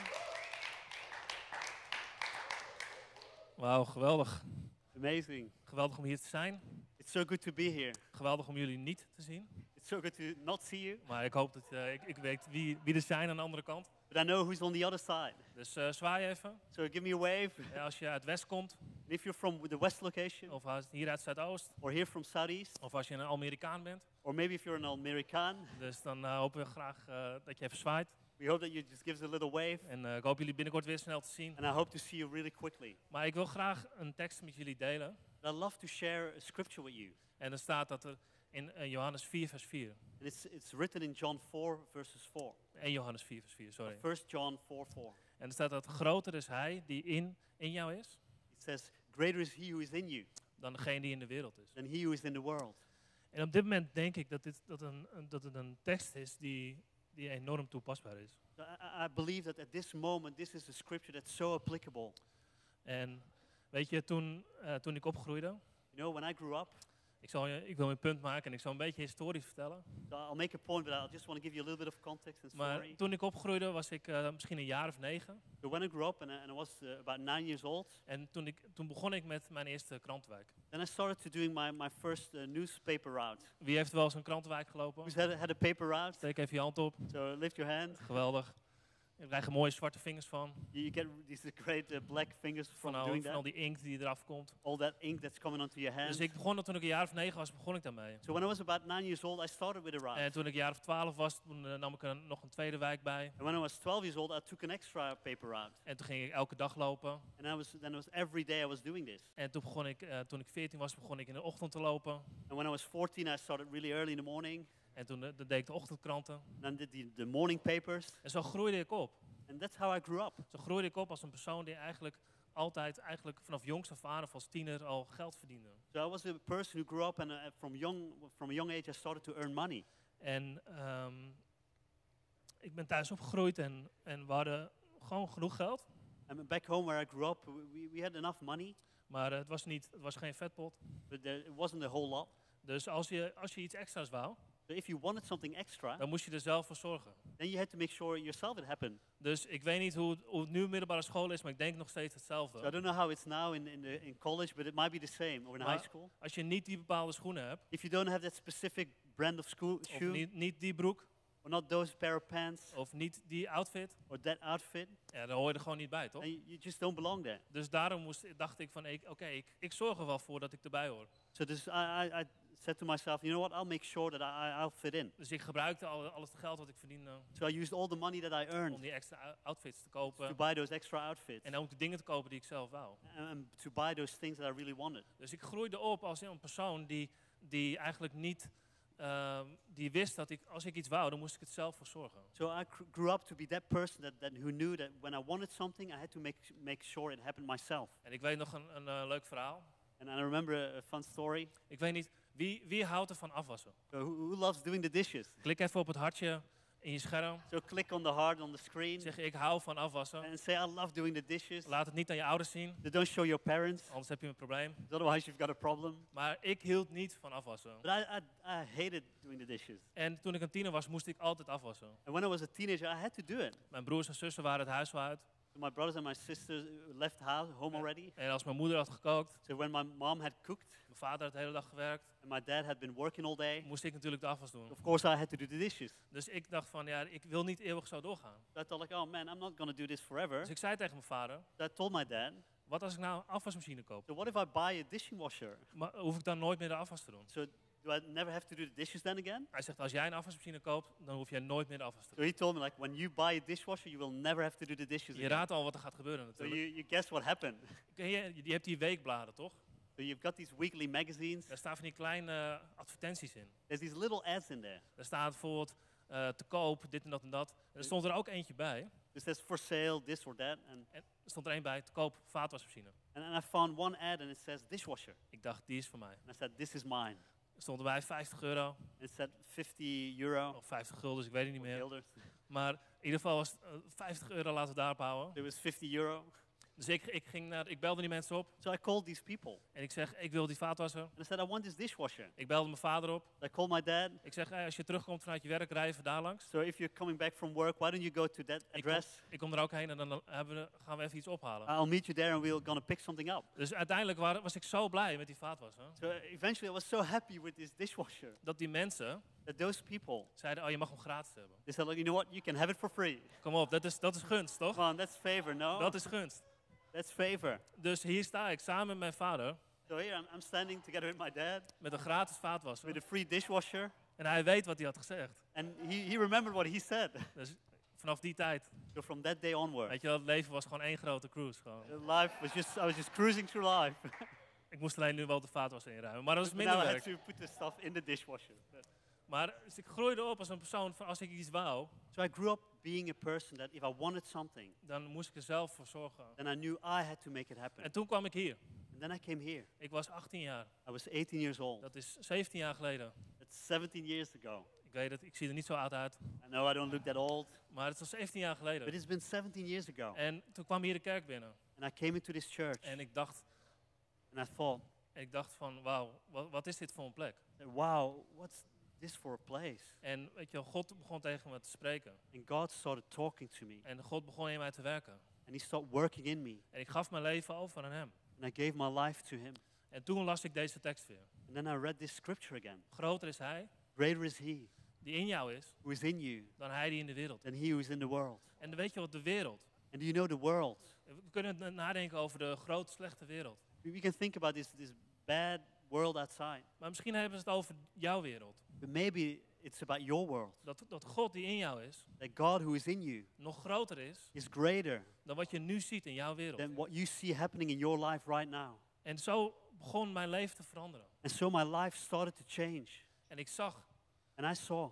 Wauw, geweldig. Amazing. Geweldig om hier te zijn. It's so good to be here. Geweldig om jullie niet te zien. It's so good to not see you. Maar ik hoop dat ik weet wie er zijn aan de andere kant. But I know who's on the other side. Dus zwaai even. So give me a wave. Ja, als je uit West komt. And if you're from the West location. Of hier uit Zuidoost. Or here from Southeast. Of als je een Amerikaan bent. Or maybe if you're an American. Dus dan hopen we graag dat je even zwaait. We hope that you just give us a little wave. En ik hoop jullie binnenkort weer snel te zien. And I hope to see you really quickly. Maar ik wil graag een tekst met jullie delen. But I love to share a scripture with you. En er staat dat er in Johannes 4 vers 4. And it's written in John 4 verses 4. En Johannes 4 vers 4, sorry. 1 John 4:4. En er staat dat groter is hij die in jou is. It says, greater is he who is in you Dan degene die in de wereld is. than he who is in the world. En op dit moment denk ik dat het een tekst is die enorm toepasbaar is. So I believe that at this moment, this is a scripture that's so applicable. En weet je, toen ik opgroeide, You know, when I grew up, ik wil mijn punt maken en ik zal een beetje historisch vertellen. so I'll make a point, but I just want to give you a little bit of context and Maar story. toen ik opgroeide was ik misschien een jaar of 9. So when I grew up and I was about 9 years old, En toen begon ik met mijn eerste krantenwijk. then I started to doing my first newspaper route. Wie heeft wel eens een krantenwijk gelopen? Who's had a paper route? Steek even je hand op. So lift your hand. Geweldig. Je krijgt er mooie zwarte vingers van. You get these great black fingers from doing Van al that. die inkt die eraf komt. All that ink that's coming onto your hand. Dus ik begon toen ik een jaar of 9 was, begon ik daarmee. So when I was about 9 years old, I started with a route. En toen ik een jaar of 12 was, toen nam ik nog een tweede wijk bij. And when I was 12 years old, I took an extra paper route. En toen ging ik elke dag lopen. And then it was every day I was doing this. En toen toen ik 14 was, begon ik in de ochtend te lopen. And when I was 14, I started really early in the morning. En toen deed ik de ochtendkranten. And then did the morning papers. En zo groeide ik op. And that's how I grew up. Zo groeide ik op als een persoon die eigenlijk vanaf jongs af aan of als tiener al geld verdiende. So I was a person who grew up and from a young age I started to earn money. En ik ben thuis opgegroeid en we hadden gewoon genoeg geld. And back home where I grew up, we had enough money, Maar het was geen vetpot. but it wasn't a whole lot. Dus als je iets extra's wou, So if you wanted something extra, dan moest je er zelf voor zorgen. then you had to make sure yourself it happened. Dus ik weet niet hoe het nu middelbare school is, maar ik denk nog steeds hetzelfde. So I don't know how it's now in college, but it might be the same, or in Maar high school. als je niet die bepaalde schoenen hebt, If you don't have that specific brand of of shoe, niet die broek, or not those pair of pants, of niet die outfit, or that outfit, ja, dan hoor je er gewoon niet bij, toch? then you just don't belong there. Dus daarom dacht ik van, ik zorg er wel voor dat ik erbij hoor. So this, I said to myself, you know what, I'll make sure that I'll fit in. Dus ik gebruikte alles het geld wat ik verdiende So I used all the money that I om earned die extra outfits te to kopen. buy those extra outfits, En ook de dingen te kopen die ik zelf wou. and to buy those things that I really wanted. Dus ik groeide op als een persoon die eigenlijk niet, die wist dat als ik iets wou, dan moest ik het zelf voor zorgen. So I grew up to be that person who knew that when I wanted something, I had to make sure it happened myself. En ik weet nog een leuk verhaal. And I remember a fun story. Ik weet niet, wie houdt er van afwassen? So who loves doing the dishes? Klik even op het hartje in je scherm. So click on the heart on the screen Zeg ik hou van afwassen. and say, I love doing the dishes. Laat het niet aan je ouders zien, So don't show your parents, anders heb je een probleem. otherwise you've got a problem. Maar ik hield niet van afwassen. But I hated doing the dishes. En toen ik een tiener was, moest ik altijd afwassen. And when I was a teenager, I had to do it. Mijn broers en zussen waren het huis wel uit. So my brothers and my sisters left home already. En als mijn moeder had gekookt, So when my mom had cooked mijn vader had de hele dag gewerkt, and my dad had been working all day, moest ik natuurlijk de afwas doen. of course I had to do the dishes. Dus ik dacht van, ja, ik wil niet eeuwig zo doorgaan. So I thought like, oh man, I'm not going to do this forever. Dus ik zei tegen mijn vader, So I told my dad, wat als ik nou een afwasmachine koop? so what if I buy a dishwasher? Maar hoef ik dan nooit meer de afwas te doen? So do I never have to do the dishes then again? Hij zegt, als jij een afwasmachine koopt, dan hoef jij nooit meer de afwas te So doen. he told me like, when you buy a dishwasher, you will never have to do the dishes Je again. raadt al wat er gaat gebeuren So natuurlijk. you guess what happened? Je hebt die weekbladen, toch? So you've got these weekly magazines. Daar staan van die kleine advertenties in. There's these little ads in there. Daar staat bijvoorbeeld te koop, dit en dat en dat. En er stond er ook eentje bij. It says for sale, this or that. And Er stond er één bij, te koop vaatwasmachine. I found one ad and it says dishwasher. Ik dacht, die is voor mij. And I said, this is mine. Er stond erbij €50. And it said 50 euro. Of 50 guldens, ik weet het niet meer. Guilders. Maar in ieder geval was het €50, laten we daarop houden. It was 50 euro. Dus ik belde die mensen op. So I called these people. En ik zeg, ik wil die vaatwasser. And I said, I want this dishwasher. Ik belde mijn vader op. I called my dad. Ik zeg, hey, als je terugkomt vanuit je werk, rij even daar langs. So if you're coming back from work, why don't you go to that address? Ik kom er ook heen en dan gaan we even iets ophalen. I'll meet you there and we're going to pick something up. Dus uiteindelijk was ik zo blij met die vaatwasser. So eventually I was so happy with this dishwasher Dat die mensen that those people, zeiden, oh, je mag hem gratis hebben. they said, like, you know what, you can have it for free. Kom op, dat is gunst, toch? Come on, that's favor, no? Dat is gunst. That's favor. Dus hier sta ik samen met mijn vader So here I'm standing together with my dad met een gratis vaatwasser. with a free dishwasher. En hij weet wat hij had gezegd. And he remembered what he said. Dus vanaf die tijd, So from that day onward, weet je wel, het leven was gewoon één grote cruise. Gewoon. life was I was just cruising through life. Ik moest alleen nu wel de vaatwasser inruimen, maar dat is But minder now I had werk. to put the stuff in the dishwasher. Maar dus ik groeide op als een persoon van als ik iets wou, So I grew up being a person that if I wanted something, dan moest ik er zelf voor zorgen. then I knew I had to make it happen. En toen kwam ik hier. And then I came here. Ik was 18 jaar. I was 18 years old. Dat is 17 jaar geleden. That's 17 years ago. Ik weet het, ik zie er niet zo oud uit. I know I don't look that old, Maar het was 17 jaar but geleden. it's been 17 years ago. En toen kwam hier de kerk binnen. And I came into this church En and I thought, van, wauw, wat is dit voor een plek? wow, what's this for a place? En weet je, God begon tegen me te spreken. And God started talking to me. En God begon in mij te werken. And he started working in me. En ik gaf mijn leven over aan hem. And I gave my life to him. En toen las ik deze tekst weer. And then I read this scripture again. Groter is hij, Greater is he die in jou is, who is in you dan hij die in de wereld. than he who is in the world. En dan weet je wat, de wereld. And do you know the world? We kunnen nadenken over de grote, slechte wereld. We can think about this bad world outside. Maar misschien hebben ze het over jouw wereld. But maybe it's about your world. Dat God die in jou is, That God who is in you nog groter is greater dan wat je nu ziet in jouw wereld. than what you see happening in your life right now. En zo begon mijn leven te veranderen. And so my life started to change. En ik zag And I saw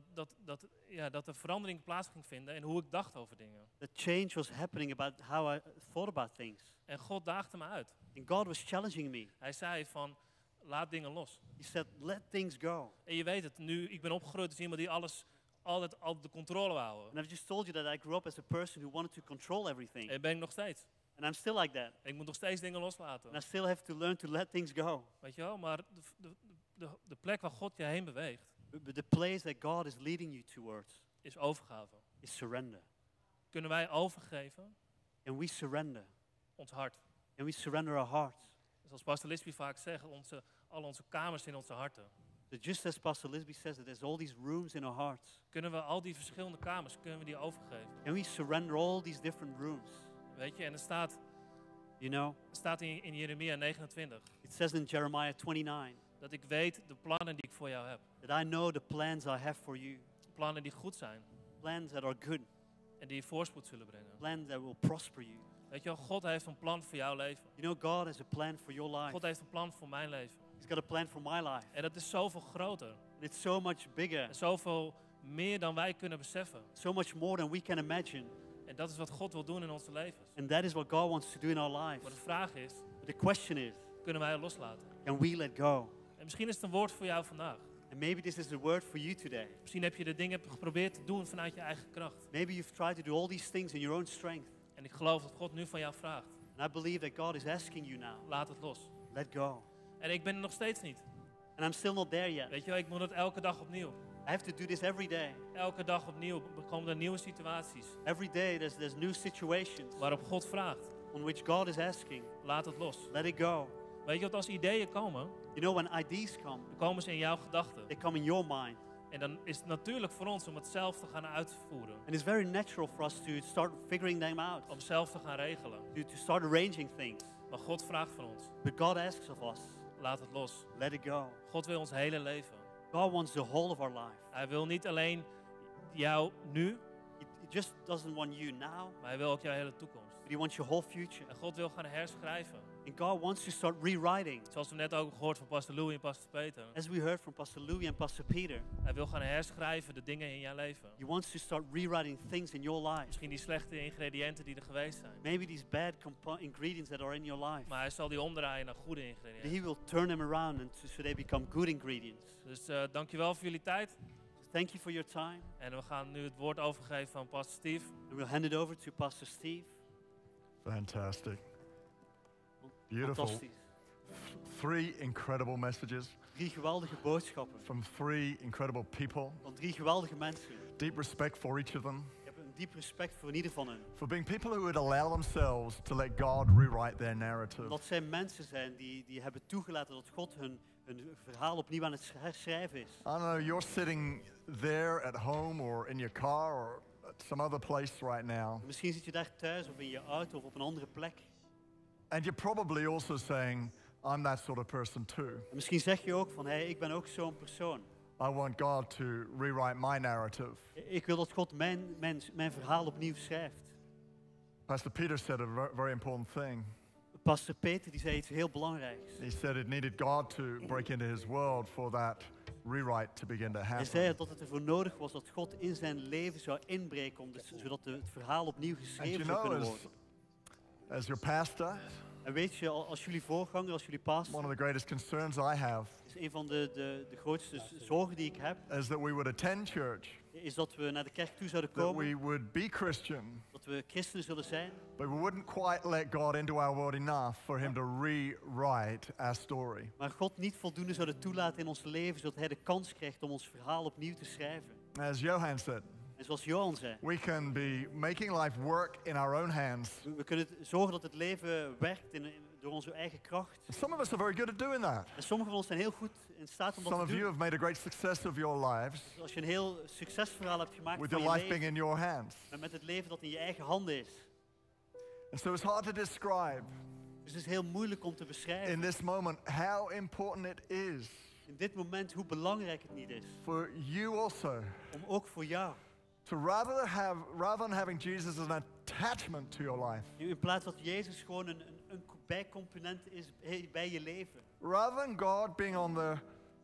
dat er verandering plaats ging vinden in hoe ik dacht over dingen. that change was happening about how I thought about things. En God daagde me uit. And God was challenging me. Hij zei van, laat dingen los. He said, let things go. En je weet het, nu ik ben opgegroeid als iemand die alles altijd op de controle wou houden. And I've just told you that I grew up as a person who wanted to control everything. En ben ik nog steeds. And I'm still like that. En ik moet nog steeds dingen loslaten. And I still have to learn to let things go. Weet je wel, maar de plek waar God je heen beweegt, But the place that God is leading you towards is overgave. is surrender. Kunnen wij overgeven? And we surrender. Ons hart. And we surrender our hearts. Zoals Pastor Lisby vaak zegt, al onze kamers in onze harten. So just as Pastor Lisby says, that there's all these rooms in our hearts. Kunnen we al die verschillende kamers, kunnen we die overgeven? And we surrender all these different rooms. Weet je, en er staat, You know, in Jeremia 29, it says in Jeremiah 29 dat ik weet de plannen die ik voor jou heb. that I know the plans I have for you. Plannen die goed zijn Plans that are good. en die je voorspoed zullen brengen. Plans that will prosper you. Weet je wel, God heeft een plan voor jouw leven. You know, God has a plan for your life. God heeft een plan voor mijn leven. He's got a plan for my life. En dat is zoveel groter. And it's so much bigger. En zoveel meer dan wij kunnen beseffen. So much more than we can imagine. En dat is wat God wil doen in onze levens. And that is what God wants to do in our lives. Maar de vraag is, But the question is, kunnen wij het loslaten? can we let go? En misschien is het een woord voor jou vandaag. And maybe this is the word for you today. Misschien heb je de dingen geprobeerd te doen vanuit je eigen kracht. Maybe you've tried to do all these things in your own strength. En ik geloof dat God nu van jou vraagt. And I believe that God is asking you now, Laat het los. let go. En ik ben er nog steeds niet. And I'm still not there yet. Weet je wel, ik moet het elke dag opnieuw. I have to do this every day. Elke dag opnieuw komen er nieuwe situaties. Every day there's new situations Waarop God vraagt. on which God is asking, Laat het los. let it go. Weet je wat, als ideeën komen, You know, when ideas come, dan komen ze in jouw gedachten. they come in your mind. En dan is het natuurlijk voor ons om het zelf te gaan uitvoeren. And it's very natural for us to start figuring them out, Om zelf te gaan regelen. to start arranging things. Maar God vraagt van ons. But God asks of us, Laat het los. let it go. God wil ons hele leven. God wants the whole of our life. Hij wil niet alleen jou nu, He just doesn't want you now, maar hij wil ook jouw hele toekomst. but He wants your whole future. En God wil gaan herschrijven. And God wants to start rewriting. Zoals we net ook gehoord van Pastor Louis en Pastor Peter. As we heard from Pastor Louis and Pastor Peter, Hij wil gaan herschrijven de dingen in jouw leven. He wants to start rewriting things in your life. Misschien die slechte ingrediënten die er geweest zijn. Maybe these bad ingredients that are in your life. Maar hij zal die omdraaien naar goede He ingrediënten. will turn them around and so they become good ingredients. Dus dankjewel voor jullie tijd. Thank you for your time. En we gaan nu het woord overgeven van Pastor Steve. And we'll hand it over to Pastor Steve. Fantastic. Beautiful. Fantastisch. 3 incredible messages 3 geweldige boodschappen from 3 incredible people. van 3 geweldige mensen. Deep respect for each of them. Ik heb een diep respect voor ieder van hen. For being people who would allow themselves to let God rewrite their narrative. Omdat zij mensen zijn die hebben toegelaten dat God hun verhaal opnieuw aan het herschrijven is. I don't know, you're sitting there at home or in your car or at some other place right now. Misschien zit je daar thuis of in je auto of op een andere plek. And you're probably also saying, I'm that sort of person too. En misschien zeg je ook van, hey, ik ben ook zo'n persoon. I want God to rewrite my narrative. Ik wil dat God mijn verhaal opnieuw schrijft. Pastor Peter said a very important thing. Pastor Peter die zei iets heel belangrijks. He said it needed God to break into his world for that rewrite to begin to Hij happen. zei dat het ervoor nodig was dat God in zijn leven zou inbreken, zodat het verhaal opnieuw And geschreven you zou know, kunnen worden. as your pastor, En weet je, als jullie voorganger, als jullie pastor, one of the greatest concerns I have is een van de grootste zorgen die ik heb, is that we would attend church, is dat we naar de kerk toe zouden that komen, we would be Christian, dat we christenen zullen zijn, but we wouldn't quite let God into our world enough for him to rewrite our story. maar God niet voldoende zouden toelaten in ons leven, zodat hij de kans krijgt om ons verhaal opnieuw te schrijven. As Johan said, En zoals Johan zei, we can be making life work in our own hands. we kunnen zorgen dat het leven werkt door onze eigen kracht. Some of us are very good at doing that. En sommigen van ons zijn heel goed in staat om Some dat of te you doen. have made a great success of your lives Dus als je een heel succesverhaal hebt gemaakt with van your je life being leven, in your hands. en met het leven dat in je eigen handen is. And so it's hard to describe Dus het is heel moeilijk om te beschrijven in this moment how important it is in dit moment hoe belangrijk het niet is. for you also Om ook voor jou, to rather than having Jesus as an attachment to your life, in plaats dat Jezus gewoon een bijcomponent is bij je leven. rather than God being on the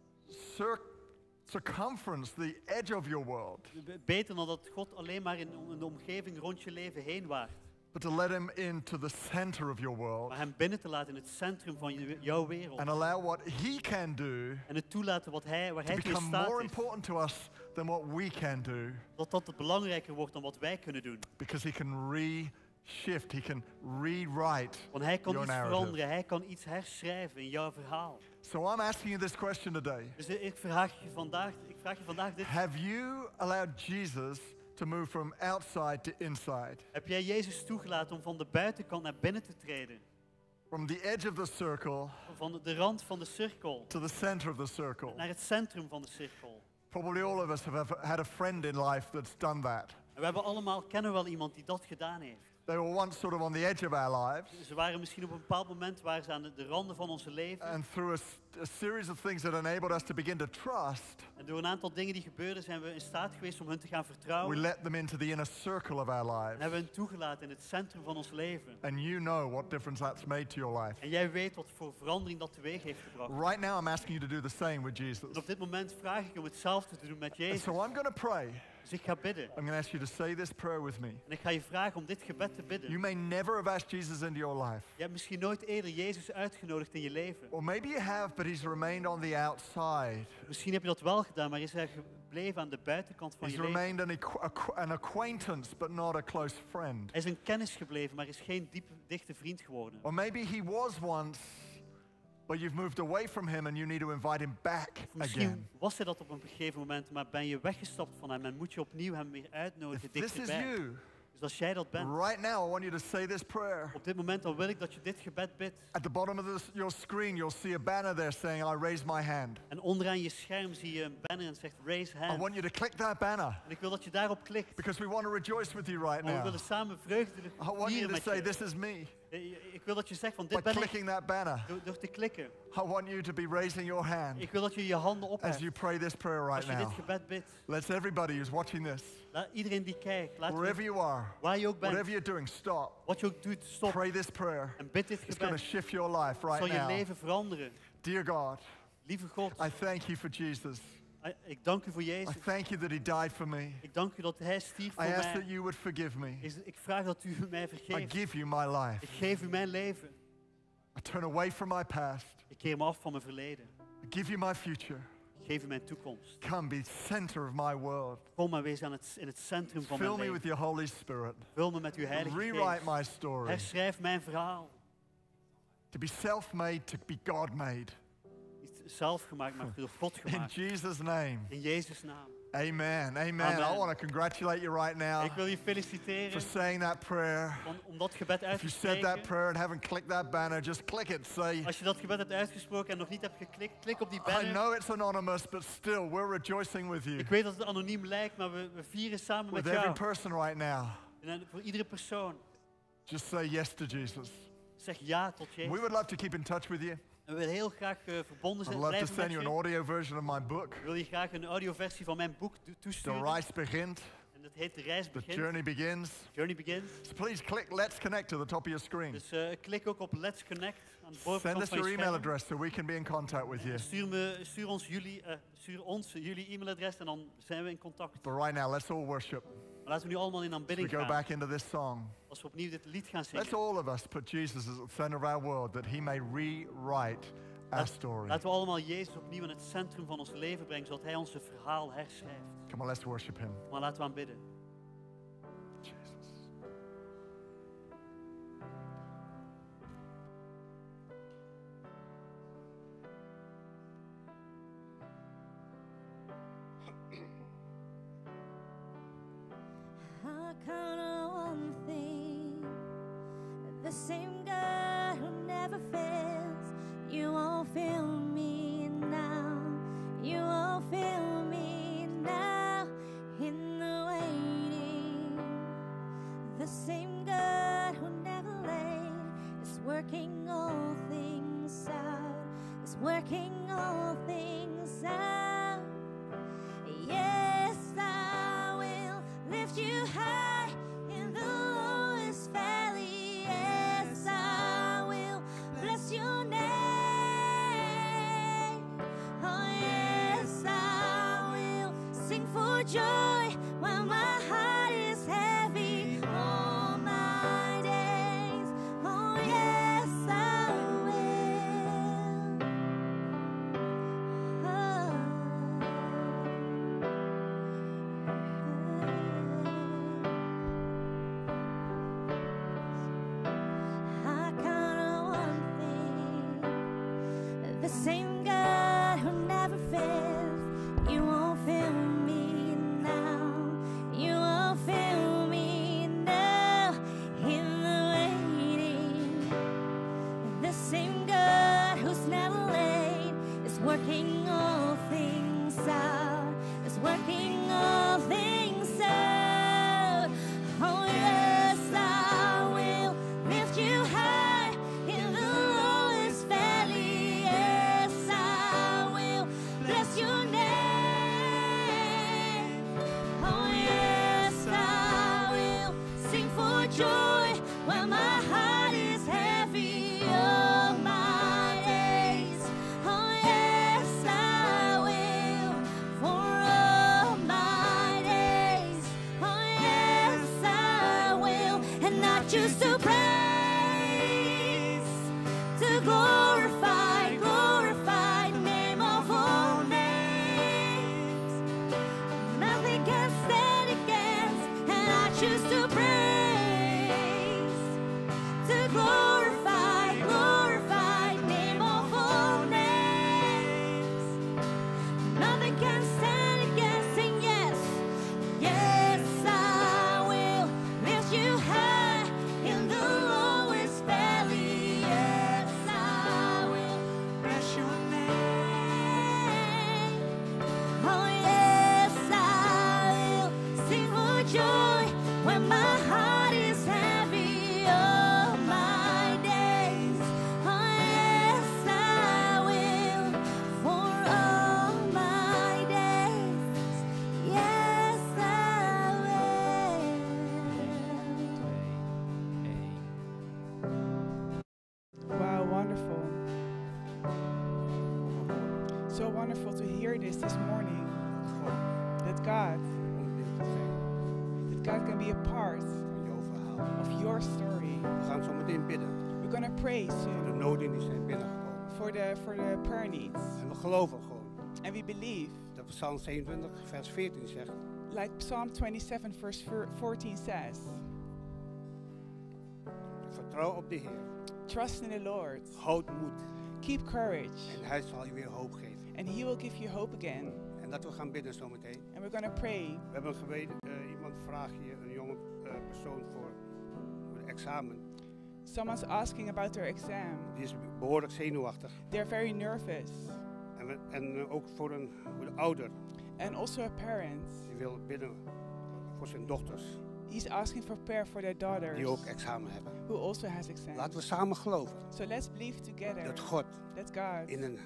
circumference, the edge of your world, Beter dan dat God alleen maar in de omgeving rond je leven heen waart. but to let him into the center of your world. Maar hem binnen te laten in het centrum van jouw wereld. And allow what he can do En het toelaten waar hij to toe in become staat more is. important to us than what we can do. Dat het belangrijker wordt dan wat wij kunnen doen. Because he can reshift, he can rewrite Want hij kan your iets narrative. veranderen, hij kan iets herschrijven in jouw verhaal. So I'm asking you this question today. Dus ik vraag je vandaag dit. Have you allowed Jesus to move from outside to inside? Heb jij Jezus toegelaten om van de buitenkant naar binnen te treden? From the edge of the circle Van de rand van de cirkel to the center of the circle? naar het centrum van de cirkel. Probably all of us have had a friend in life that's done that. En we hebben allemaal, kennen wel iemand die dat gedaan heeft. They were once sort of on the edge of our lives. Ze waren misschien op een bepaald moment waren ze aan de randen van onze leven. And through a series of things that enabled us to begin to trust, En door een aantal dingen die gebeurden zijn we in staat geweest om hun te gaan we vertrouwen. let them into the inner circle of our En lives. hebben hen toegelaten in het centrum van ons leven. And you know what difference that's made to your life. En jij weet wat voor verandering dat teweeg heeft gebracht. Right now I'm asking you to do the same with Jesus. En op dit moment vraag ik om hetzelfde te doen met And Jezus. so I'm going to pray. Dus ik ga bidden. I'm going to ask you to say this prayer with me. En ik ga je vragen om dit gebed te bidden. You may never have asked Jesus into your life. Je hebt misschien nooit eerder Jezus uitgenodigd in je leven. Or maybe you have, but he's remained on the outside. Misschien heb je dat wel gedaan, maar is hij gebleven aan de buitenkant van He's je leven. remained an acquaintance, but not a close friend. Hij is een kennis gebleven, maar is geen dichte vriend geworden. Or maybe he was once, but you've moved away from him and you need to invite him back Misschien again. was hij dat op een gegeven moment, maar ben je weggestapt van hem en moet je opnieuw hem weer uitnodigen If this is dichterbij. you, Dus als jij dat bent, right now I want you to say this prayer. op dit moment dan wil ik dat je dit gebed bidt. At the bottom of your screen, you'll see a banner there saying, I raise my hand. En onderaan je scherm zie je een banner en het zegt raise I hand. want you to click that banner En ik wil dat je daarop klikt. because we want to rejoice with you right Want we now. willen samen vreugdelijk I want you vieren to met say, je. this is me. Ik wil dat je zegt van By dit ben ik. clicking that banner, Door te klikken. I want you to be raising your hand Ik wil dat je je handen as opheft. you pray this prayer right Als je dit now. gebed bidt. Let's everybody who's watching this, Laat iedereen die kijkt, wherever you are, waar je ook bent, whatever you're doing, stop. wat je ook doet, stop. Pray this prayer. En bid dit It's going to gebed. shift your life right Zal je now. leven veranderen. Dear God, Lieve God, I thank you for Jesus. ik dank u voor Jezus. I thank you that he died for me. Ik dank u dat hij stierf voor I ask mij. that you would forgive me. Ik vraag dat u mij I vergeeft. give you my life. Ik geef u mijn leven. I turn away from my past. Ik keer me af van mijn verleden. I give you my future. Ik geef u mijn toekomst. Come be center of my world. Kom maar wees in het centrum van Fill mijn me with leven. your Holy Spirit. Vul me met uw heilige Rewrite geest. my story. Herschrijf mijn verhaal. To be self-made, to be God-made. Niet zelf gemaakt, maar door God In gemaakt. Jesus' name. In Jezus' naam. Amen. Amen. Amen. I want to congratulate you right now Ik wil je for feliciteren saying that prayer. om dat gebed uit If te you said that spreken. prayer and haven't clicked that banner, just click it. Say, Als je dat gebed hebt uitgesproken en nog niet hebt geklikt, klik op die I banner. know it's anonymous, but still, we're rejoicing with you. Ik weet dat het anoniem lijkt, maar we vieren samen With met every jou. person right now. En voor iedere persoon. Just say yes to Jesus. Zeg ja tot We Jezus. would love to keep in touch with you. En we willen heel graag verbonden I'd zijn, love to blijven send met you an je. audio version of my book. Ik wil je graag een audioversie van mijn boek The toesturen. Reis begint. En dat heet De Reis The Begint. journey begins. Journey Begins. So please click Let's Connect to the top of your screen. Dus klik ook op Let's Connect aan de Send bovenkant us van your je email scherm. address so we can be in contact with you. Stuur ons jullie e-mailadres en dan zijn we in contact. But right now, let's all worship. Maar laten we nu allemaal in We aanbidding go gaan. back into this song. Als we opnieuw dit lied gaan zingen. Let's all of us put Jesus at the center of our world that he may rewrite our story. Laten we allemaal Jezus opnieuw in het centrum van ons leven brengen, zodat Hij ons verhaal herschrijft. Come on, let's worship him. Maar laten we aanbidden. Jesus. I count on one thing, the same God who never fails. You won't fail me now. You won't fail me now in the waiting. The same God who never late is working all things out. Is working all things out. Yes, I will lift you high in the lowest valley. Yes, I will bless your name. Oh, yes, I will sing for joy while my heart is heavy all my The same God who never fails. You won't fail me now. You won't fail me now in the waiting. The same God who's never late is working all things out. Is working all things out. Oh yes, I will lift you high in the lowest valley. Yes, I will bless your name. Oh yes, I will sing for joy when my heart is heavy all my days. Oh yes, I will for all my days. Oh yes, I will, and not just to praise, to glorify, glorify the name of all names. Nothing can stand against, and I choose to praise, to glorify, glorify the name of all names. Nothing can stand against, and yes, yes, I will lift you high in the lowest valley. Yes, I will bless your name. Oh yes, I will sing for joy when my heart is heavy all my days. Oh yes, I will for all my days. Yes, I will. Wow, wonderful. So wonderful to hear this morning. That God can be a part of your story. We gaan zo meteen bidden We're going to pray voor de soon noden die zijn binnengekomen. for the prayer needs. En we geloven gewoon And we believe, dat Psalm 27 vers 14 zegt, like Psalm 27 verse 14 says, vertrouw op de Heer, trust in the Lord, houd moed keep courage, en Hij zal je weer hoop geven. and He will give you hope again. En dat we gaan bidden zo meteen. And we're going to pray. We hebben gebeden, iemand vraagt hier, een jonge persoon voor het examen. Someone's asking about their exam. Die is behoorlijk zenuwachtig. They're very nervous. En ook voor de ouder. And also a parent. Die wil bidden voor zijn dochters. He's asking for prayer for their daughters. Die ook examen hebben. Who also has exams. Laten we samen geloven. So let's believe together. Dat God in een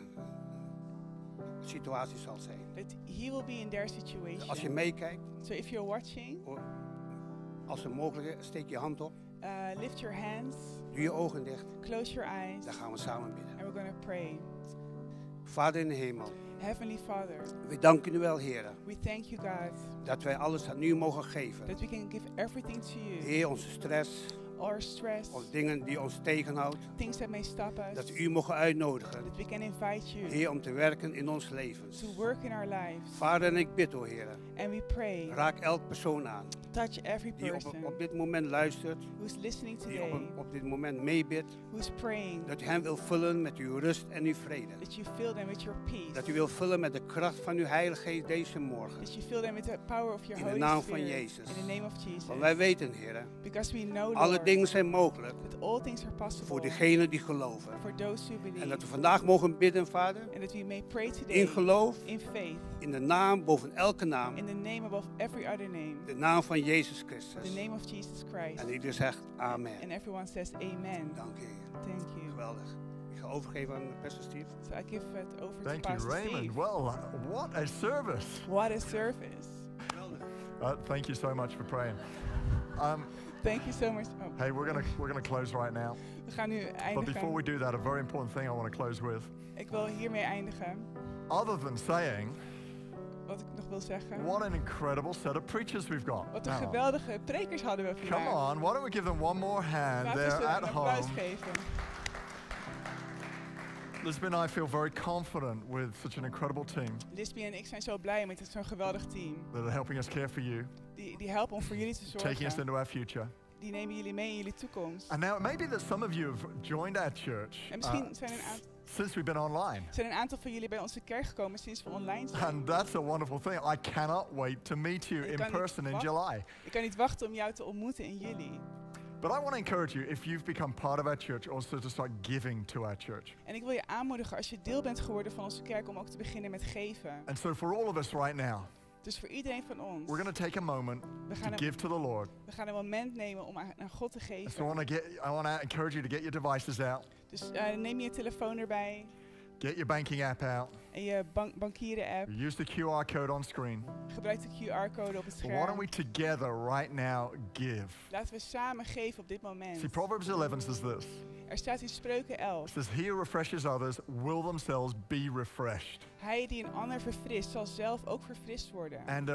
situatie zal zijn. That He will be in their situation. Als je meekijkt. So if you're watching. Als er mogelijk is, steek je hand op. Lift your hands. Doe je ogen dicht. Close your eyes. Dan gaan we samen bidden. And we're going to pray. Vader in de hemel. Heavenly Father. We danken u wel, Heer. We thank you, God. Dat wij alles aan u mogen geven. That we can give everything to you. Heer, onze stress. Our stress. Of dingen die ons tegenhoudt. Things that may stop us. Dat we u mogen uitnodigen. That we can invite you. Heer, om te werken in ons levens. To work in our lives. Vader, en ik bid, o Heer. And we pray. Raak elk persoon aan. Touch every person. Die op dit moment luistert. Who's listening today. Die op dit moment meebidt. Who's praying. Dat u hen wil vullen met uw rust en uw vrede. That you fill them with your peace. Dat u wil vullen met de kracht van uw Heilige Geest deze morgen. That you fill them with the power of your in Holy de naam Spirit. van Jezus. In the name of Jesus. Want wij weten, Heer. Because we know, Lord, alle dingen zijn mogelijk. That all things are possible. Voor degenen die geloven. For those who believe. En dat we vandaag mogen bidden, Vader. And that we may pray today. In geloof. In faith. In de naam boven elke naam. In the name above every other name. De naam van Jezus Christus. The name of Jesus Christ. En ieder zegt amen. And everyone says amen. Dank u. Thank you. Geweldig. Ik ga overgeven aan Pastor Steve. So I give it over Thank to Pastor you, Raymond. Steve. Well, what a service. What a service. Thank you so much for praying. Thank you so much. Oh. Hey, we're gonna close right now. We gaan nu eindigen. But before we do that, a very important thing I want to close with. Ik wil hiermee eindigen. Other than saying, wat ik nog wil zeggen. What an incredible set of preachers we've got. Wat een geweldige prekers hadden we vandaag. Come on, why don't we give them one more hand there at home? Geven. Lisbon and I feel very confident with such an incredible team. Lisbon en ik zijn zo blij met zo'n geweldig team. That are helping us care for you. Die helpen om voor jullie te zorgen. Taking us into our future. die nemen jullie mee in jullie toekomst. And now it may be that some of you have joined our church En misschien zijn since we've been online. een aantal van jullie bij onze kerk gekomen sinds we online zijn. And that's a wonderful thing. I cannot wait to meet you in person in July. Ik kan niet wachten om jou te ontmoeten in juli. But I want to encourage you, if you've become part of our church, also to start giving to our church. En ik wil je aanmoedigen als je deel bent geworden van onze kerk om ook te beginnen met geven. And so for all of us right now, Dus voor iedereen van ons. we're going to take a moment to give to the Lord. We gaan een moment nemen om aan God te geven. So I want to encourage you to get your devices out. Dus neem je telefoon erbij. Get your banking app out. En je bankieren app. Use the QR code on screen. Gebruik de QR-code op het But why don't we scherm. together right now give? Laten we samen geven op dit moment. See, Proverbs 11 says this. Er staat in Spreuken 11. It says, he who refreshes others will themselves be refreshed. Hij die een ander verfrist, zal zelf ook verfrist worden. And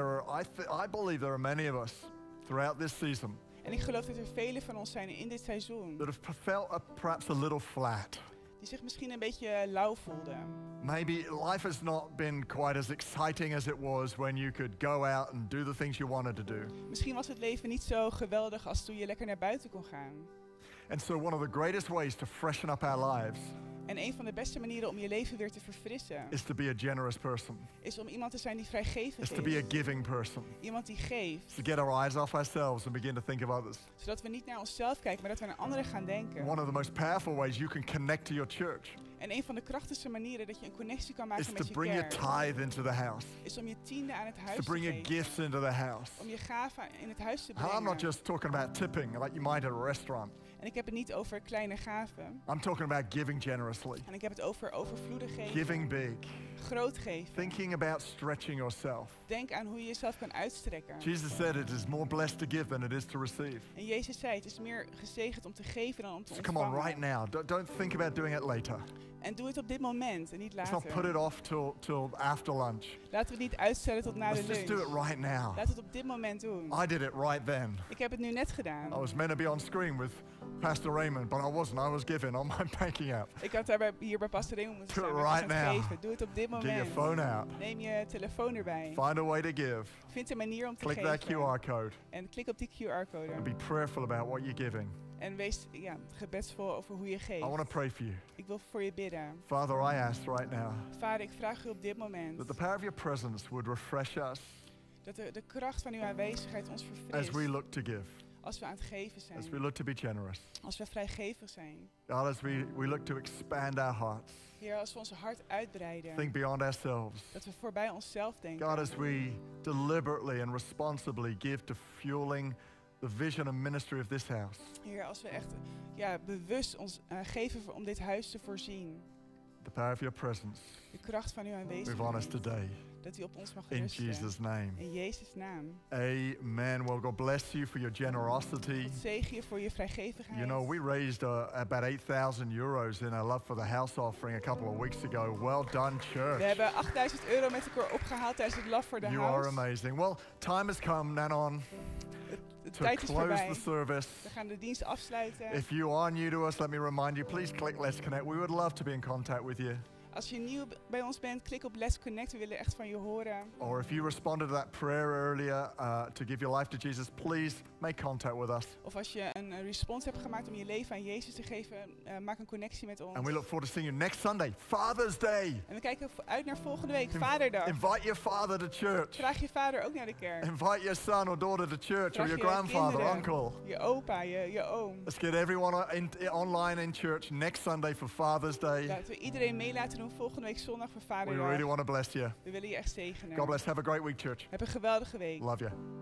I believe there are many of us throughout this season En ik geloof dat er velen van ons zijn in dit seizoen. that have felt perhaps a little flat. Die zich misschien een beetje lauw voelden. Maybe life has not been quite as exciting as it was when you could go out and do the things you wanted to do. Misschien was het leven niet zo geweldig als toen je lekker naar buiten kon gaan. And so one of the greatest ways to freshen up our lives En een van de beste manieren om je leven weer te verfrissen, is to be a generous person. is om iemand te zijn die vrijgevig Is to be is. a giving person. Iemand die geeft. To get our eyes off ourselves and begin to think of others. Zodat we niet naar onszelf kijken, maar dat we naar anderen gaan denken. One of the most powerful ways you can connect to your church En een van de krachtigste manieren dat je een connectie kan maken is met to je bring your kerk, tithe into the house. is om je tiende aan het To huis te bring your geven. gifts into the house. Om je gaven in het huis te And I'm not brengen. just talking about tipping like you might at a restaurant. En ik heb het niet over kleine gaven. I'm talking about giving generously. En ik heb het over overvloedig geven. Giving big. Groot geven. Thinking about stretching yourself. Denk aan hoe je jezelf kan uitstrekken. Jesus said it is more blessed to give than it is to receive. En Jezus zei, het is meer gezegend om te geven dan om te So come on, ontvangen. right now. Don't think about doing it later. En doe het op dit moment en niet Let's not put it later. off till after lunch. Laten we het niet uitstellen tot na de Let's just do it lunch. right now. Laten we het op dit moment doen. I did it right then. Ik heb het nu net gedaan. I was meant to be on screen with Pastor Raymond, but I wasn't. I was giving on my banking app. Ik had hier bij Pastor Raymond moeten Do zijn, it maar ik was right aan het now. geven. Doe het op dit Get your moment. phone out. Neem je telefoon erbij. Find a way to give. Vind een manier om te Click geven. that QR code. En klik op die QR-code. And be prayerful about what you're giving. En wees gebedsvol over hoe je geeft. I want to pray for you. Ik wil voor je bidden. Father, I ask right now Vader, ik vraag u op dit moment that the power of your presence would refresh us dat de kracht van uw aanwezigheid ons as verfrist. we look to give, Als we aan het geven as zijn. we look to be generous. Als we vrijgevig zijn. God, as we look to expand our hearts, Heer, als we onze hart uitbreiden. think beyond ourselves. Dat we voorbij onszelf denken. God, as we deliberately and responsibly give to fueling the vision and ministry of this house, Heer, als we echt bewust ons geven om dit huis te voorzien. the power of your presence, De kracht van uw move on us aanwezigheid. today. Dat u op ons mag In rusten. Jesus' name. In Jezus' naam. Amen. Well, God bless you for your generosity. God zegen je voor je vrijgevigheid. You know, we raised about 8,000 euros in our Love for the House offering a couple of weeks ago. Well done, church. We hebben €8.000 met elkaar opgehaald tijdens het Love for the You House. are amazing. Well, time has come, Nanon, De to tijd is close voorbij. the service. We gaan de dienst afsluiten. If you are new to us, let me remind you, please click Let's Connect. We would love to be in contact with you. Als je nieuw bij ons bent, klik op Let's Connect. We willen echt van je horen. Or if you responded to that prayer earlier to give your life to Jesus, please make contact with us. Of als je een response hebt gemaakt om je leven aan Jezus te geven, maak een connectie met ons. And we look forward to seeing you next Sunday, Father's Day. En we kijken uit naar volgende week, Vaderdag. Invite your father to church. Vraag je vader ook naar de kerk. Invite your son or daughter to church, or Vraag your je grandfather, kinderen, uncle. je opa, je oom. Let's get everyone online in church next Sunday for Father's Day. Laten we iedereen mee laten doen volgende week zondag voor We Vaderdag. really want to bless you. We willen je echt zegenen. God bless. Have a great week, church. Heb een geweldige week. Love you.